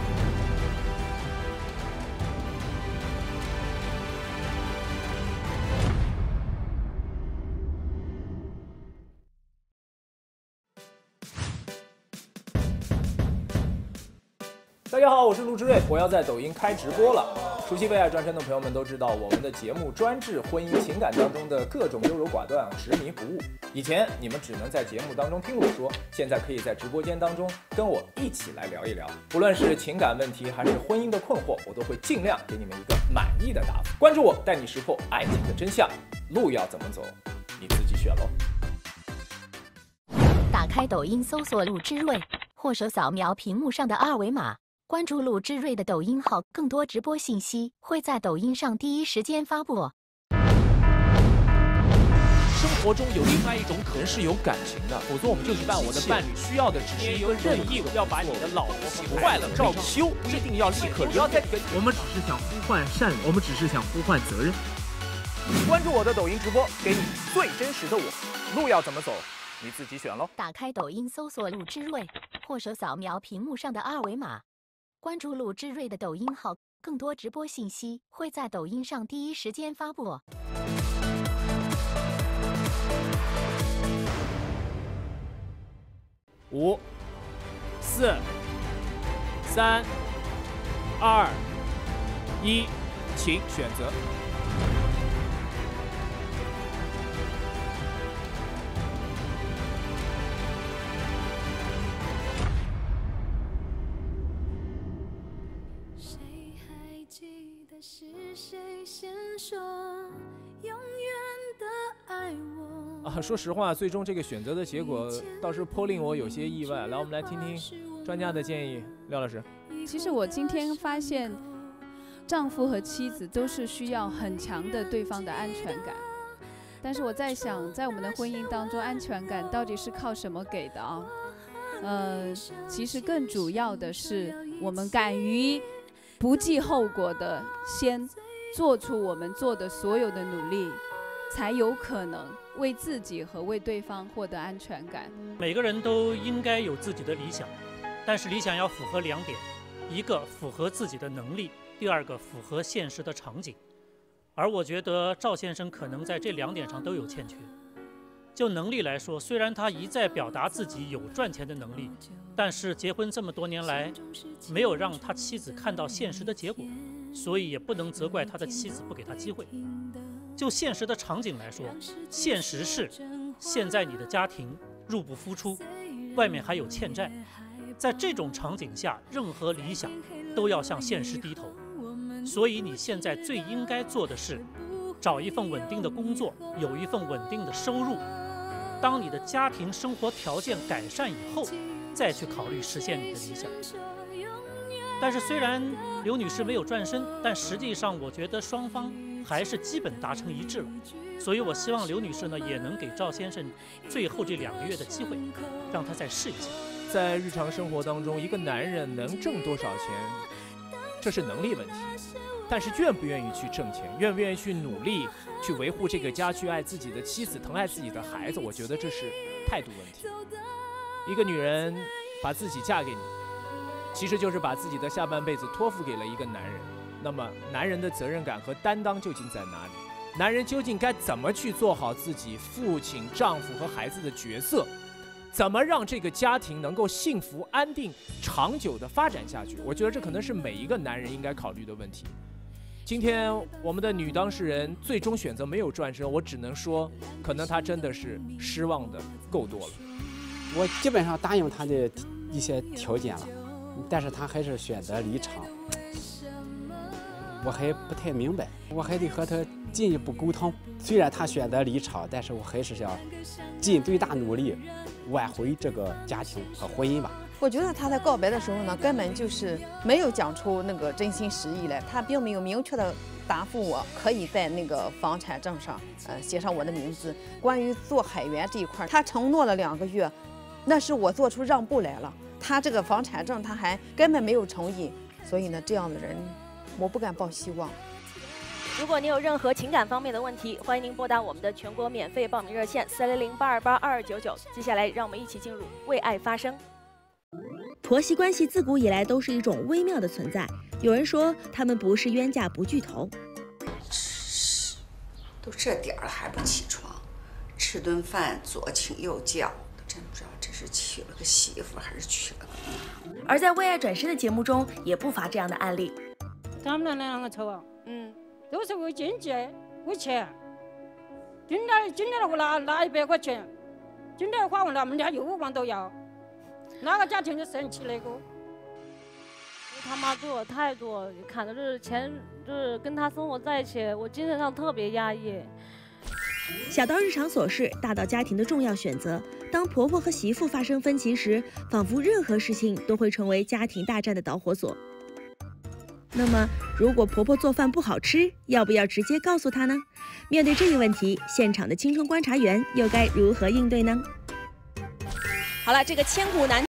大家好，我是陆之瑞，我要在抖音开直播了。熟悉为爱转身的朋友们都知道，我们的节目专治婚姻情感当中的各种优柔寡断、执迷不悟。以前你们只能在节目当中听我说，现在可以在直播间当中跟我一起来聊一聊。不论是情感问题还是婚姻的困惑，我都会尽量给你们一个满意的答复。关注我，带你识破爱情的真相。路要怎么走，你自己选喽。 打开抖音搜索陆之瑞，或手扫描屏幕上的二维码。关注陆之瑞的抖音号，更多直播信息会在抖音上第一时间发布。 生活中有另外一种可能是有感情的，否则我们就一半我的伴侣需要的只是一个任意要把你的老婆洗坏了照修，不一定要立刻不要再跟。 我们只是想呼唤善良，我们只是想呼唤责任。 关注我的抖音直播，给你最真实的我。路要怎么走，你自己选喽。 打开抖音搜索陆之瑞，或手扫描屏幕上的二维码。关注陆之瑞的抖音号，更多直播信息会在抖音上第一时间发布。 五、四、三、二、一，请选择。 是谁先说永远的爱我啊，说实话，最终这个选择的结果倒是颇令我有些意外。来，我们来听听专家的建议。廖老师， 其实我今天发现，丈夫和妻子都是需要很强的对方的安全感。但是我在想，在我们的婚姻当中，安全感到底是靠什么给的啊？呃，其实更主要的是我们敢于不计后果的先做出我们做的所有的努力，才有可能为自己和为对方获得安全感。 每个人都应该有自己的理想，但是理想要符合两点：一个符合自己的能力，第二个符合现实的场景。而我觉得赵先生可能在这两点上都有欠缺。就能力来说，虽然他一再表达自己有赚钱的能力，但是结婚这么多年来，没有让他妻子看到现实的结果，所以也不能责怪他的妻子不给他机会。就现实的场景来说，现实是现在你的家庭入不敷出，外面还有欠债，在这种场景下，任何理想都要向现实低头。所以你现在最应该做的是，找一份稳定的工作，有一份稳定的收入。当你的家庭生活条件改善以后，再去考虑实现你的理想。但是虽然刘女士没有转身，但实际上我觉得双方还是基本达成一致了。所以我希望刘女士呢也能给赵先生最后这两个月的机会，让他再试一下。 在日常生活当中，一个男人能挣多少钱，这是能力问题。但是愿不愿意去挣钱，愿不愿意去努力去维护这个家，去爱自己的妻子，疼爱自己的孩子，我觉得这是态度问题。一个女人把自己嫁给你，其实就是把自己的下半辈子托付给了一个男人。那么男人的责任感和担当究竟在哪里？男人究竟该怎么去做好自己父亲、丈夫和孩子的角色？怎么让这个家庭能够幸福、安定、长久地发展下去？我觉得这可能是每一个男人应该考虑的问题。今天我们的女当事人最终选择没有转身，我只能说，可能她真的是失望的够多了。 我基本上答应她的一些条件了，但是她还是选择离场，我还不太明白，我还得和她进一步沟通。虽然她选择离场，但是我还是想尽最大努力挽回这个家庭和婚姻吧。 我觉得他在告白的时候呢，根本就是没有讲出那个真心实意来，他并没有明确的答复我可以在那个房产证上，呃，写上我的名字。关于做海员这一块，他承诺了两个月，那是我做出让步来了。他这个房产证他还根本没有诚意，所以呢，这样的人我不敢抱希望。 如果您有任何情感方面的问题，欢迎您拨打我们的全国免费报名热线四零零八二八二二九九。接下来，让我们一起进入为爱发声。 婆媳关系自古以来都是一种微妙的存在，有人说他们不是冤家不聚头。 都这点儿了还不起床，吃顿饭左请右叫，真不知道这是娶了个媳妇还是娶了个妈。 而在为爱转身的节目中，也不乏这样的案例。 他们两个吵啊，嗯，都是为经济、为钱。今天今天我拿拿一百块钱，今天花完他们家又往都要。哪个家庭就生气那个？ 他妈对我态度，看的就是前，就是跟他生活在一起，我精神上特别压抑。 小到日常琐事，大到家庭的重要选择，当婆婆和媳妇发生分歧时，仿佛任何事情都会成为家庭大战的导火索。那么，如果婆婆做饭不好吃，要不要直接告诉她呢？面对这一问题，现场的青春观察员又该如何应对呢？ 好了，这个千古难。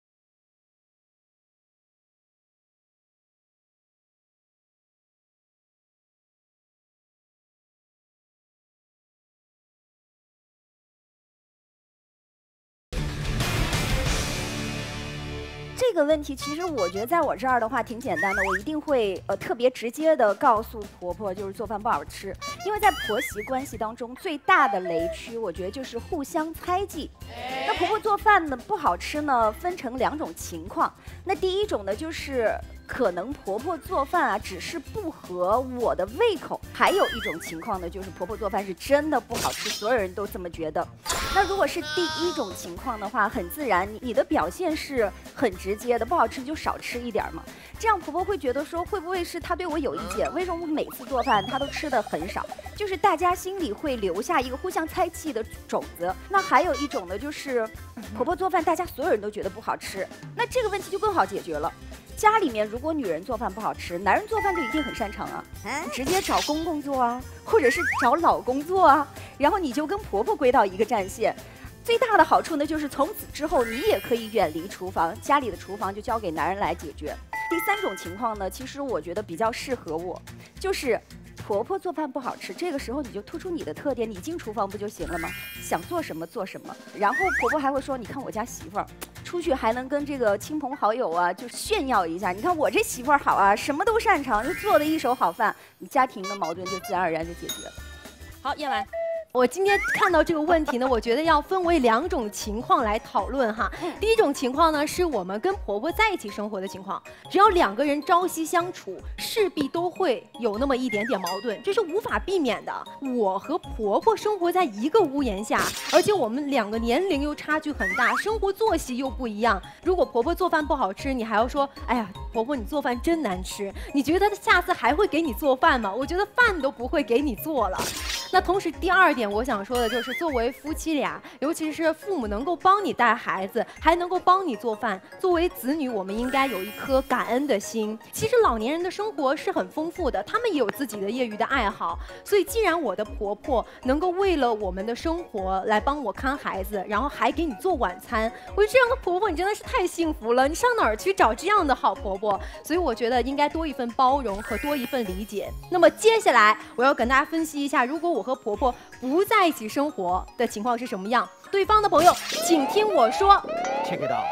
这个问题其实我觉得在我这儿的话挺简单的，我一定会呃特别直接的告诉婆婆，就是做饭不好吃，因为在婆媳关系当中最大的雷区，我觉得就是互相猜忌。那婆婆做饭呢不好吃呢，分成两种情况。那第一种呢就是可能婆婆做饭啊只是不合我的胃口，还有一种情况呢就是婆婆做饭是真的不好吃，所有人都这么觉得。那如果是第一种情况的话，很自然，你的表现是很直接的，不好吃就少吃一点嘛。这样婆婆会觉得说，会不会是她对我有意见？为什么我每次做饭她都吃的很少？就是大家心里会留下一个互相猜忌的种子。那还有一种呢，就是婆婆做饭，大家所有人都觉得不好吃，那这个问题就更好解决了。家里面如果女人做饭不好吃，男人做饭就一定很擅长啊，直接找公公做啊，或者是找老公做啊，然后你就跟婆婆归到一个战线。最大的好处呢，就是从此之后你也可以远离厨房，家里的厨房就交给男人来解决。第三种情况呢，其实我觉得比较适合我，就是婆婆做饭不好吃，这个时候你就突出你的特点，你进厨房不就行了吗？想做什么做什么。然后婆婆还会说，你看我家媳妇儿出去还能跟这个亲朋好友啊就炫耀一下，你看我这媳妇儿好啊，什么都擅长，就做的一手好饭，你家庭的矛盾就自然而然就解决了。 好，燕婉。我今天看到这个问题呢，我觉得要分为两种情况来讨论哈。第一种情况呢，是我们跟婆婆在一起生活的情况，只要两个人朝夕相处，势必都会有那么一点点矛盾，这是无法避免的。我和婆婆生活在一个屋檐下，而且我们两个年龄又差距很大，生活作息又不一样。如果婆婆做饭不好吃，你还要说，哎呀，婆婆你做饭真难吃，你觉得她下次还会给你做饭吗？我觉得饭都不会给你做了。 那同时，第二点我想说的就是，作为夫妻俩，尤其是父母能够帮你带孩子，还能够帮你做饭，作为子女，我们应该有一颗感恩的心。其实老年人的生活是很丰富的，他们也有自己的业余的爱好。所以，既然我的婆婆能够为了我们的生活来帮我看孩子，然后还给你做晚餐，我觉得这样的婆婆你真的是太幸福了。你上哪儿去找这样的好婆婆？所以我觉得应该多一份包容和多一份理解。那么接下来我要跟大家分析一下，如果我和婆婆不在一起生活的情况是什么样？对方的朋友，请听我说。 Check it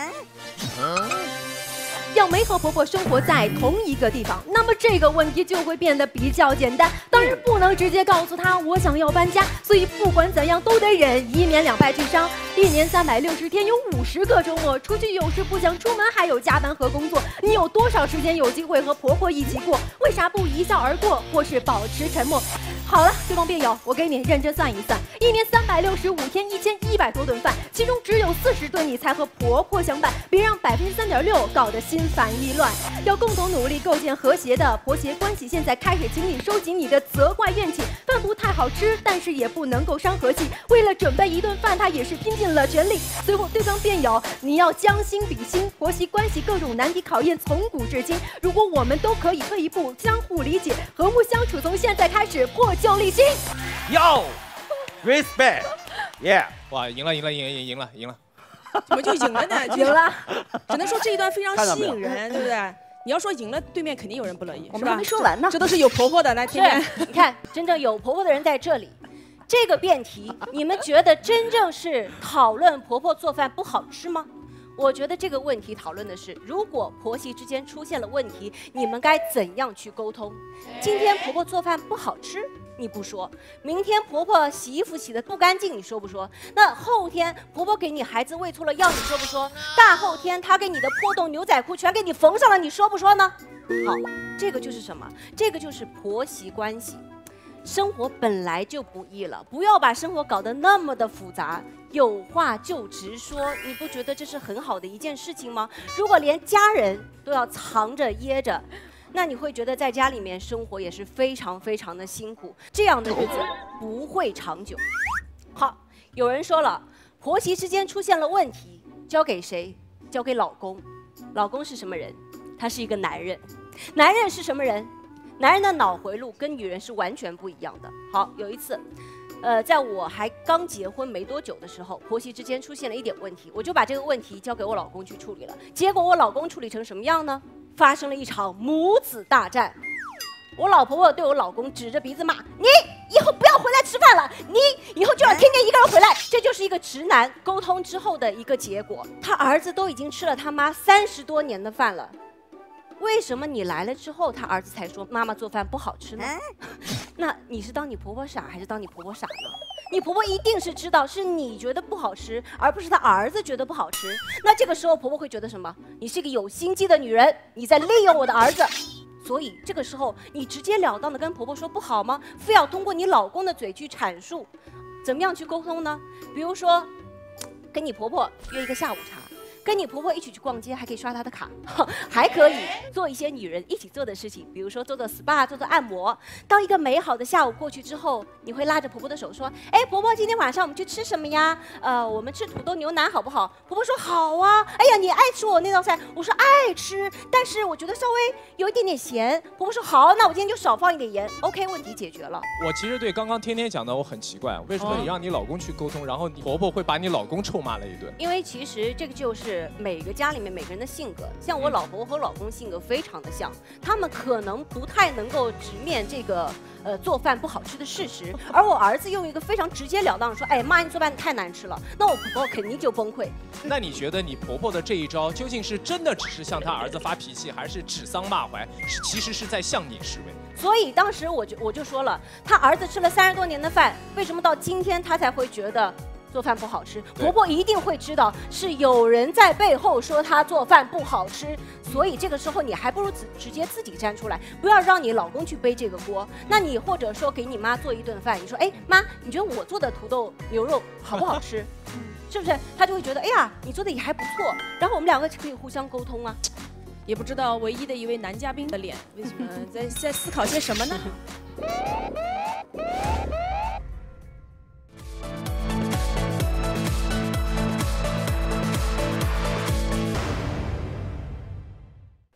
out。 要没和婆婆生活在同一个地方，那么这个问题就会变得比较简单。当然不能直接告诉她我想要搬家，所以不管怎样都得忍，以免两败俱伤。一年三百六十天，有五十个周末，出去有时不想出门，还有加班和工作。你有多少时间有机会和婆婆一起过？为啥不一笑而过，或是保持沉默？好了，对方辩友，我给你认真算一算，一年三百六十五天，一千一百多顿饭，其中只有四十顿你才和婆婆相伴，别让百分之三点六搞得心烦意乱。要共同努力构建和谐的婆媳关系。现在开始，请你收紧你的责怪怨气。饭不太好吃，但是也不能够伤和气。为了准备一顿饭，他也是拼尽了全力。随后对方辩友，你要将心比心，婆媳关系各种难题考验从古至今。如果我们都可以退一步，相互理解，和睦相处，从现在开始破旧立新。 Yo, respect, yeah。 哇，赢了，赢了，赢了，赢了，赢了。 怎么就赢了呢？ 赢了， 只能说这一段非常吸引人，对不对？你要说赢了，对面肯定有人不乐意， 我们还没说完呢。 这都是有婆婆的，来，天天， 你看，真正有婆婆的人在这里。这个辩题，你们觉得真正是讨论婆婆做饭不好吃吗？我觉得这个问题讨论的是，如果婆媳之间出现了问题，你们该怎样去沟通？今天婆婆做饭不好吃，你不说；明天婆婆洗衣服洗得不干净，你说不说？那后天婆婆给你孩子喂错了药，你说不说？大后天她给你的破洞牛仔裤全给你缝上了，你说不说呢？好，这个就是什么？这个就是婆媳关系。生活本来就不易了，不要把生活搞得那么的复杂，有话就直说，你不觉得这是很好的一件事情吗？如果连家人都要藏着掖着，那你会觉得在家里面生活也是非常非常的辛苦，这样的日子不会长久。好，有人说了，婆媳之间出现了问题，交给谁？交给老公。老公是什么人？他是一个男人。男人是什么人？男人的脑回路跟女人是完全不一样的。好，有一次，呃，在我还刚结婚没多久的时候，婆媳之间出现了一点问题，我就把这个问题交给我老公去处理了。结果我老公处理成什么样呢？发生了一场母子大战。我老婆婆对我老公指着鼻子骂：“你以后不要回来吃饭了，你以后就要天天一个人回来。”这就是一个直男沟通之后的一个结果。他儿子都已经吃了他妈三十多年的饭了。为什么你来了之后，他儿子才说妈妈做饭不好吃呢？那你是当你婆婆傻，还是当你婆婆傻呢？你婆婆一定是知道是你觉得不好吃，而不是他儿子觉得不好吃。那这个时候婆婆会觉得什么？你是一个有心机的女人，你在利用我的儿子。所以这个时候你直截了当的跟婆婆说不好吗？非要通过你老公的嘴去阐述，怎么样去沟通呢？比如说，跟你婆婆约一个下午茶。跟你婆婆一起去逛街，还可以刷她的卡，还可以做一些女人一起做的事情，比如说做做 S P A， 做做按摩。当一个美好的下午过去之后，你会拉着婆婆的手说：“哎，婆婆，今天晚上我们去吃什么呀？呃，我们吃土豆牛腩好不好？”婆婆说：“好啊。”哎呀，你爱吃我那道菜？我说爱吃，但是我觉得稍微有一点点咸。婆婆说：“好，那我今天就少放一点盐。” OK， 问题解决了。 我其实对刚刚天天讲的我很奇怪，为什么你让你老公去沟通，然后你婆婆会把你老公臭骂了一顿？ 因为其实这个就是。每个家里面每个人的性格，像我老婆和老公性格非常的像，他们可能不太能够直面这个呃做饭不好吃的事实，而我儿子用一个非常直截了当的说：“哎妈，你做饭太难吃了。”那我婆婆肯定就崩溃。 那你觉得你婆婆的这一招究竟是真的只是向她儿子发脾气，还是指桑骂槐，是其实是在向你示威？ 所以当时我就我就说了，他儿子吃了三十多年的饭，为什么到今天他才会觉得？做饭不好吃，婆婆一定会知道是有人在背后说她做饭不好吃，所以这个时候你还不如直直接自己站出来，不要让你老公去背这个锅。那你或者说给你妈做一顿饭，你说哎妈，你觉得我做的土豆牛肉好不好吃？是不是？她就会觉得哎呀，你做的也还不错，然后我们两个可以互相沟通啊。 也不知道唯一的一位男嘉宾的脸为什么在在思考些什么呢？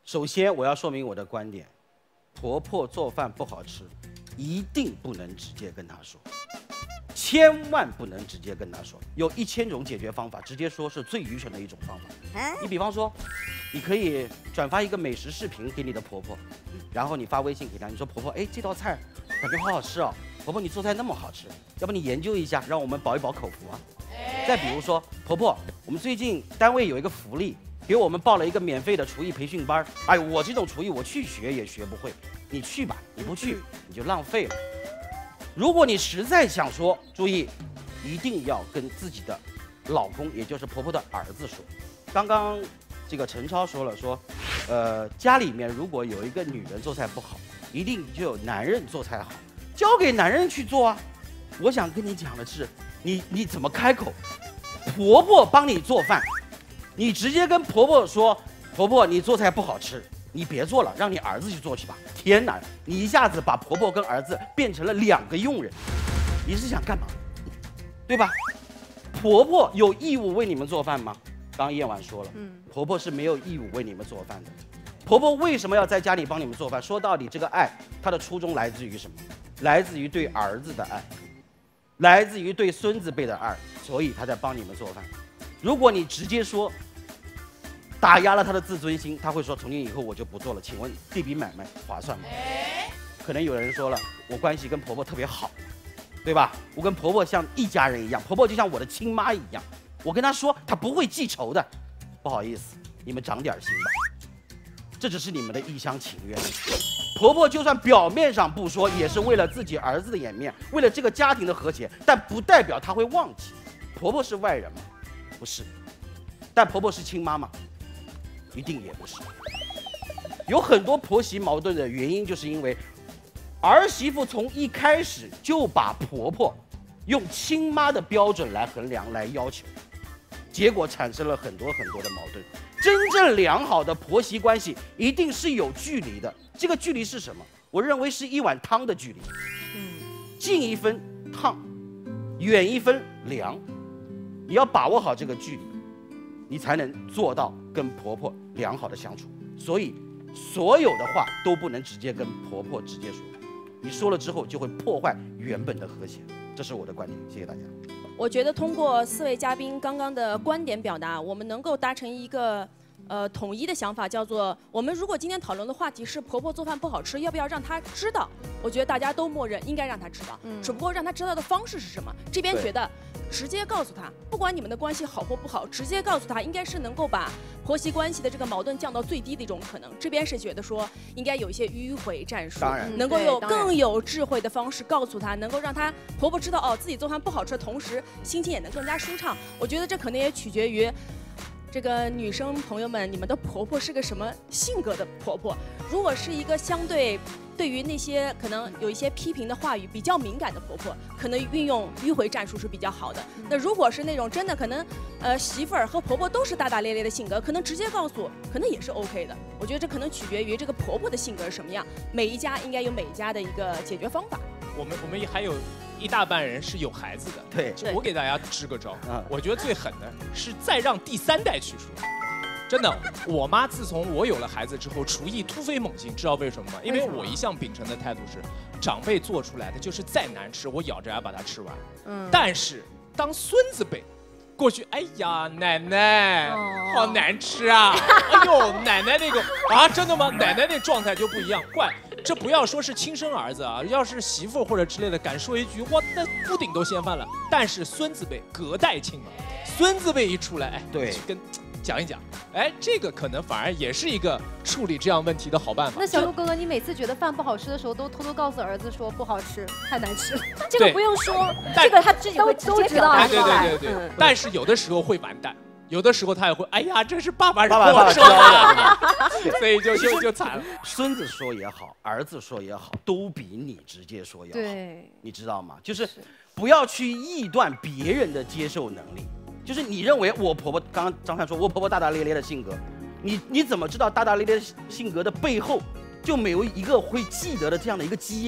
首先我要说明我的观点，婆婆做饭不好吃，一定不能直接跟她说，千万不能直接跟她说。有一千种解决方法，直接说是最愚蠢的一种方法。你比方说，你可以转发一个美食视频给你的婆婆，然后你发微信给她，你说婆婆，哎，这道菜感觉好好吃哦，婆婆你做菜那么好吃，要不你研究一下，让我们饱一饱口福啊。再比如说，婆婆，我们最近单位有一个福利，给我们报了一个免费的厨艺培训班。哎，我这种厨艺我去学也学不会，你去吧，你不去你就浪费了。如果你实在想说，注意，一定要跟自己的老公，也就是婆婆的儿子说。刚刚这个陈超说了说，呃，家里面如果有一个女人做菜不好，一定就有男人做菜好，交给男人去做啊。我想跟你讲的是，你你怎么开口？婆婆帮你做饭，你直接跟婆婆说，婆婆你做菜不好吃，你别做了，让你儿子去做去吧。天哪，你一下子把婆婆跟儿子变成了两个佣人，你是想干嘛？对吧？婆婆有义务为你们做饭吗？刚刚叶婉说了，嗯，婆婆是没有义务为你们做饭的。婆婆为什么要在家里帮你们做饭？说到底，这个爱，它的初衷来自于什么？来自于对儿子的爱，来自于对孙子辈的爱，所以她在帮你们做饭。如果你直接说打压了她的自尊心，她会说从今以后我就不做了。请问这笔买卖划算吗？可能有人说了，我关系跟婆婆特别好，对吧？我跟婆婆像一家人一样，婆婆就像我的亲妈一样。我跟她说，她不会记仇的。不好意思，你们长点心吧，这只是你们的一厢情愿。婆婆就算表面上不说，也是为了自己儿子的颜面，为了这个家庭的和谐，但不代表她会忘记。婆婆是外人吗？不是。但婆婆是亲妈吗？一定也不是。有很多婆媳矛盾的原因，就是因为儿媳妇从一开始就把婆婆用亲妈的标准来衡量、来要求，结果产生了很多很多的矛盾。真正良好的婆媳关系一定是有距离的，这个距离是什么？我认为是一碗汤的距离，近一分烫，远一分凉。你要把握好这个距离，你才能做到跟婆婆良好的相处。所以，所有的话都不能直接跟婆婆直接说，你说了之后就会破坏原本的和谐。这是我的观点，谢谢大家。 我觉得通过四位嘉宾刚刚的观点表达，我们能够达成一个呃统一的想法，叫做我们如果今天讨论的话题是婆婆做饭不好吃，要不要让她知道？我觉得大家都默认应该让她知道，嗯、只不过让她知道的方式是什么。这边觉得直接告诉她，不管你们的关系好或不好，直接告诉她，应该是能够把婆媳关系的这个矛盾降到最低的一种可能。这边是觉得说应该有一些迂回战术， 当然能够有更有智慧的方式告诉她，能够让她婆婆知道哦自己做饭不好吃的同时，心情也能更加舒畅。我觉得这可能也取决于这个女生朋友们，你们的婆婆是个什么性格的婆婆？如果是一个相对对于那些可能有一些批评的话语比较敏感的婆婆，可能运用迂回战术是比较好的。那如果是那种真的可能，呃，媳妇儿和婆婆都是大大咧咧的性格，可能直接告诉，可能也是 OK 的。我觉得这可能取决于这个婆婆的性格是什么样，每一家应该有每一家的一个解决方法。 我们我们还有一大半人是有孩子的， 对， 我给大家支个招，嗯，我觉得最狠的是再让第三代去说。真的，我妈自从我有了孩子之后，厨艺突飞猛进，知道为什么吗？因为我一向秉承的态度是，长辈做出来的就是再难吃，我咬着牙把它吃完。嗯，但是当孙子辈过去，哎呀，奶奶，哦、好难吃啊！哎呦，奶奶那个啊，真的吗？奶奶那状态就不一样，怪。这不要说是亲生儿子啊，要是媳妇或者之类的，敢说一句，哇，那屋顶都掀翻了。但是孙子辈隔代亲嘛，孙子辈一出来，哎， 对， 跟讲一讲，哎，这个可能反而也是一个处理这样问题的好办法。 那小鹿哥哥，你每次觉得饭不好吃的时候，都偷偷告诉儿子说不好吃，太难吃了。这个不用说，这个他自己会直接表达出来。 对对对对对。但是有的时候会完蛋。有的时候他也会，哎呀，这是爸爸爸爸爸说的，所以就就就惨了。 孙子说也好，儿子说也好，都比你直接说要好。 对， 你知道吗？就是不要去臆断别人的接受能力。就是你认为我婆婆，刚刚张翰说我婆婆大大咧咧的性格，你你怎么知道大大咧咧性格的背后就没有一个会记得的这样的一个基因呢？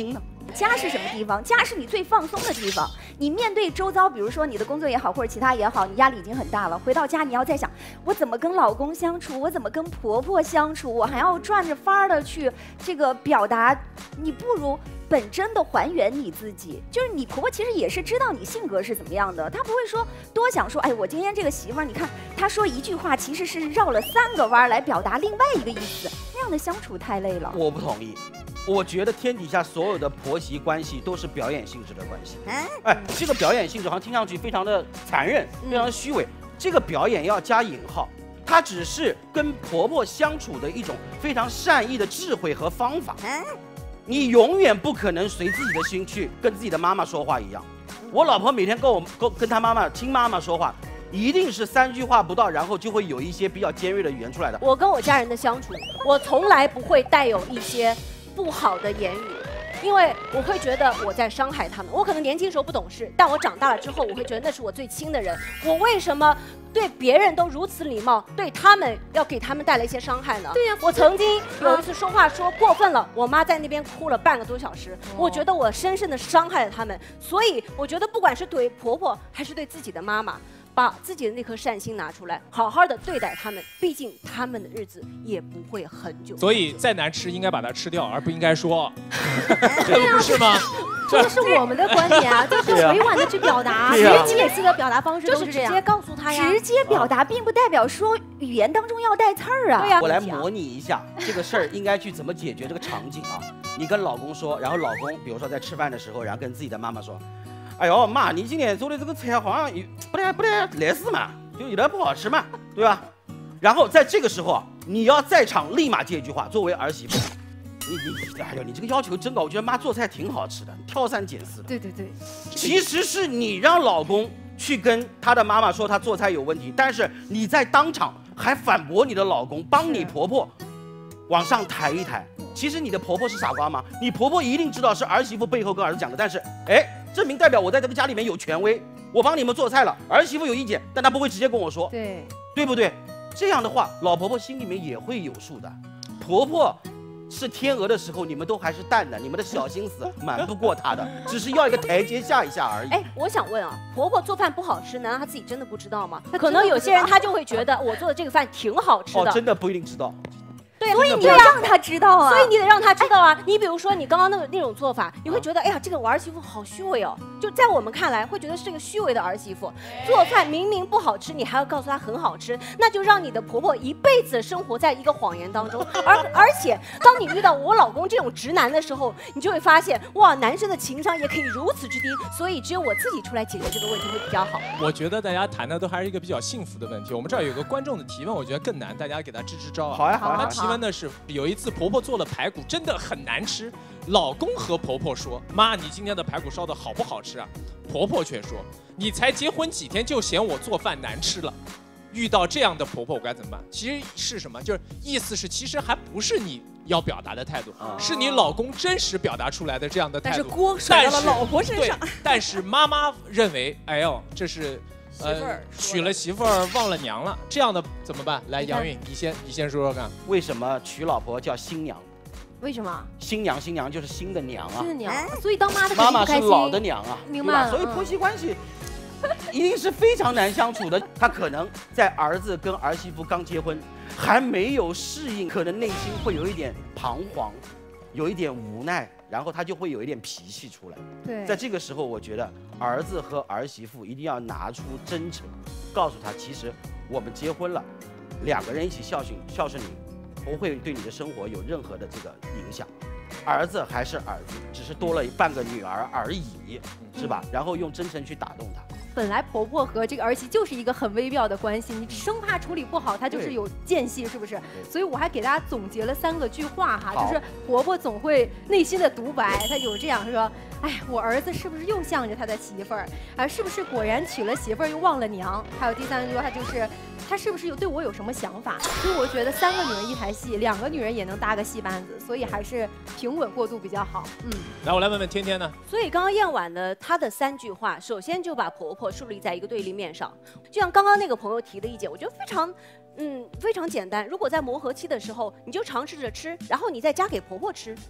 家是什么地方？家是你最放松的地方。你面对周遭，比如说你的工作也好，或者其他也好，你压力已经很大了。回到家，你要再想我怎么跟老公相处，我怎么跟婆婆相处，我还要转着法儿的去这个表达。你不如本真的还原你自己，就是你婆婆其实也是知道你性格是怎么样的，她不会说多想说，哎，我今天这个媳妇儿，你看她说一句话，其实是绕了三个弯来表达另外一个意思，那样的相处太累了。 我不同意。我觉得天底下所有的婆媳关系都是表演性质的关系。哎，这个表演性质好像听上去非常的残忍，非常的虚伪。这个表演要加引号，它只是跟婆婆相处的一种非常善意的智慧和方法。你永远不可能随自己的心去跟自己的妈妈说话一样。我老婆每天跟我跟跟她妈妈亲妈妈说话，一定是三句话不到，然后就会有一些比较尖锐的语言出来的。 我跟我家人的相处，我从来不会带有一些不好的言语，因为我会觉得我在伤害他们。我可能年轻时候不懂事，但我长大了之后，我会觉得那是我最亲的人。我为什么对别人都如此礼貌，对他们要给他们带来一些伤害呢？对呀，我曾经有一次说话说过分了，我妈在那边哭了半个多小时，我觉得我深深的伤害了他们。所以我觉得不管是对婆婆还是对自己的妈妈，把自己的那颗善心拿出来，好好的对待他们，毕竟他们的日子也不会很久。 所以再难吃应该把它吃掉，而不应该说，这不是吗？ 这是我们的观点啊，就是委婉的去表达， 对啊直接式的表达方式就是直接告诉他呀。 直接表达并不代表说语言当中要带刺儿啊。 对呀， 我来模拟一下这个事儿应该去怎么解决这个场景啊。你跟老公说，然后老公比如说在吃饭的时候，然后跟自己的妈妈说，哎呦妈，你今天做的这个菜好像有不太不太来事嘛，就有点不好吃嘛，对吧？然后在这个时候啊，你要在场立马接一句话，作为儿媳妇。你你哎呦，你这个要求真高！我觉得妈做菜挺好吃的，挑三拣四的。 对对对， 其实是你让老公去跟他的妈妈说他做菜有问题，但是你在当场还反驳你的老公，帮你婆婆往上抬一抬。其实你的婆婆是傻瓜吗？你婆婆一定知道是儿媳妇背后跟儿子讲的，但是哎，证明代表我在这个家里面有权威，我帮你们做菜了，儿媳妇有意见，但她不会直接跟我说， 对， 对不对？这样的话，老婆婆心里面也会有数的。婆婆是天鹅的时候，你们都还是蛋的，你们的小心思瞒不过她的，只是要一个台阶下一下而已。 哎，我想问啊，婆婆做饭不好吃，难道她自己真的不知道吗？ 她可能有些人她就会觉得我做的这个饭挺好吃的。 哦，真的不一定知道。 对， 所以你得让她知道啊。 所以你得让她知道啊。你比如说你刚刚那那种做法，你会觉得哎呀，这个我儿媳妇好虚伪哦。就在我们看来，会觉得是个虚伪的儿媳妇。做饭明明不好吃，你还要告诉她很好吃，那就让你的婆婆一辈子生活在一个谎言当中。而而且，当你遇到我老公这种直男的时候，你就会发现，哇，男生的情商也可以如此之低。所以只有我自己出来解决这个问题会比较好。 我觉得大家谈的都还是一个比较幸福的问题。我们这儿有个观众的提问，我觉得更难，大家给他支支招啊。 好呀，好呀。 他提问的是有一次婆婆做了排骨，真的很难吃。老公和婆婆说：“妈，你今天的排骨烧的好不好吃啊？”婆婆却说：“你才结婚几天就嫌我做饭难吃了。”遇到这样的婆婆我该怎么办？其实是什么？就是意思是，其实还不是你要表达的态度， 哦、 是你老公真实表达出来的这样的态度。 但是锅甩到了老婆身上。 但是妈妈认为，哎呦，这是。呃，娶了媳妇儿忘了娘了，这样的怎么办？来，杨韵，你先，你先说说看， 为什么娶老婆叫新娘？ 为什么？ 新娘，新娘就是新的娘啊， 新的娘，所以当妈的妈妈是老的娘啊， 明白了。 所以婆媳关系一定是非常难相处的。他可能在儿子跟儿媳妇刚结婚，还没有适应，可能内心会有一点彷徨，有一点无奈。然后他就会有一点脾气出来。 对， 在这个时候，我觉得儿子和儿媳妇一定要拿出真诚，告诉他，其实我们结婚了，两个人一起孝顺孝顺你，不会对你的生活有任何的这个影响。儿子还是儿子，只是多了半个女儿而已，是吧？然后用真诚去打动他。 本来婆婆和这个儿媳就是一个很微妙的关系，你生怕处理不好，她就是有间隙，是不是？所以我还给大家总结了三个句话哈，就是婆婆总会内心的独白，她有这样说：哎，我儿子是不是又向着他的媳妇儿？啊，是不是果然娶了媳妇儿又忘了娘？还有第三句话就是，他是不是有对我有什么想法？所以我觉得三个女人一台戏，两个女人也能搭个戏班子，所以还是平稳过渡比较好。嗯， 来，我来问问天天呢。 所以刚刚燕婉的她的三句话，首先就把婆婆树立在一个对立面上，就像刚刚那个朋友提的意见，我觉得非常，嗯，非常简单。如果在磨合期的时候，你就尝试着吃，然后你再夹给婆婆吃，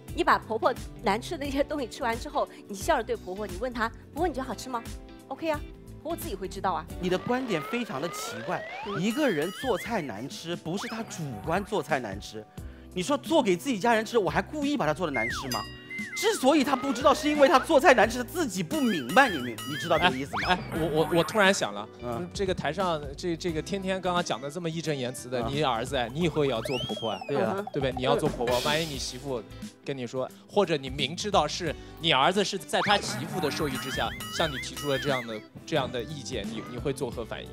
你把婆婆难吃的那些东西吃完之后，你笑着对婆婆，你问她，婆婆你觉得好吃吗 ？OK 啊，婆婆自己会知道啊。 你的观点非常的奇怪，一个人做菜难吃，不是他主观做菜难吃，你说做给自己家人吃，我还故意把它做的难吃吗？之所以他不知道，是因为他做菜难吃，他自己不明白，你明你知道这个意思吗？ 哎，我我我突然想了，嗯，这个台上这这个天天刚刚讲的这么义正言辞的， 嗯、 你儿子哎，你以后也要做婆婆啊， 对啊， 对不对？你要做婆婆，万一你媳妇跟你说，或者你明知道是你儿子是在他媳妇的授意之下向你提出了这样的这样的意见，你你会作何反应？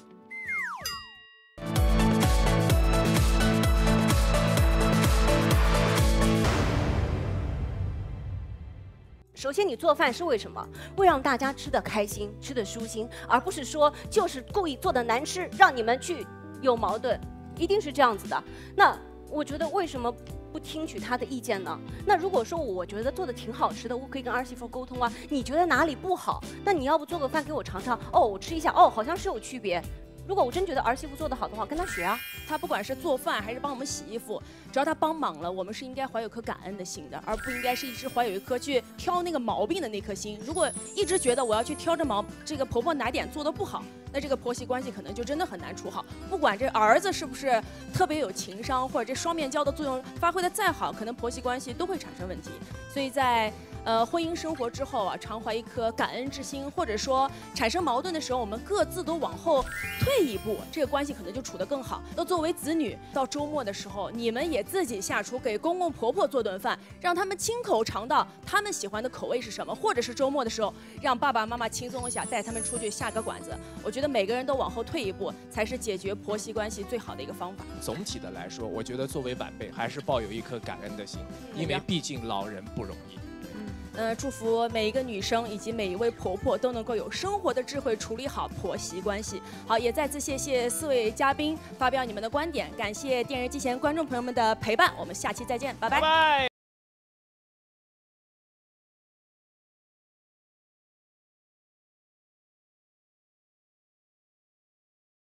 首先，你做饭是为什么？为让大家吃得开心，吃得舒心，而不是说就是故意做的难吃，让你们去有矛盾，一定是这样子的。那我觉得为什么不听取他的意见呢？那如果说我觉得做的挺好吃的，我可以跟儿媳妇沟通啊。你觉得哪里不好？那你要不做个饭给我尝尝？哦，我吃一下，哦，好像是有区别。如果我真觉得儿媳妇做得好的话，跟她学啊。 她不管是做饭还是帮我们洗衣服，只要她帮忙了，我们是应该怀有颗感恩的心的，而不应该是一直怀有一颗去挑那个毛病的那颗心。如果一直觉得我要去挑着毛，这个婆婆哪点做得不好，那这个婆媳关系可能就真的很难处好。不管这儿子是不是特别有情商，或者这双面胶的作用发挥的再好，可能婆媳关系都会产生问题。所以在呃，婚姻生活之后啊，常怀一颗感恩之心，或者说产生矛盾的时候，我们各自都往后退一步，这个关系可能就处得更好。那作为子女，到周末的时候，你们也自己下厨给公公婆婆做顿饭，让他们亲口尝到他们喜欢的口味是什么，或者是周末的时候，让爸爸妈妈轻松一下，带他们出去下个馆子。我觉得每个人都往后退一步，才是解决婆媳关系最好的一个方法。 总体的来说，我觉得作为晚辈，还是抱有一颗感恩的心，因为毕竟老人不容易。 呃，祝福每一个女生以及每一位婆婆都能够有生活的智慧，处理好婆媳关系。好，也再次谢谢四位嘉宾发表你们的观点，感谢电视机前观众朋友们的陪伴，我们下期再见，拜拜。拜拜。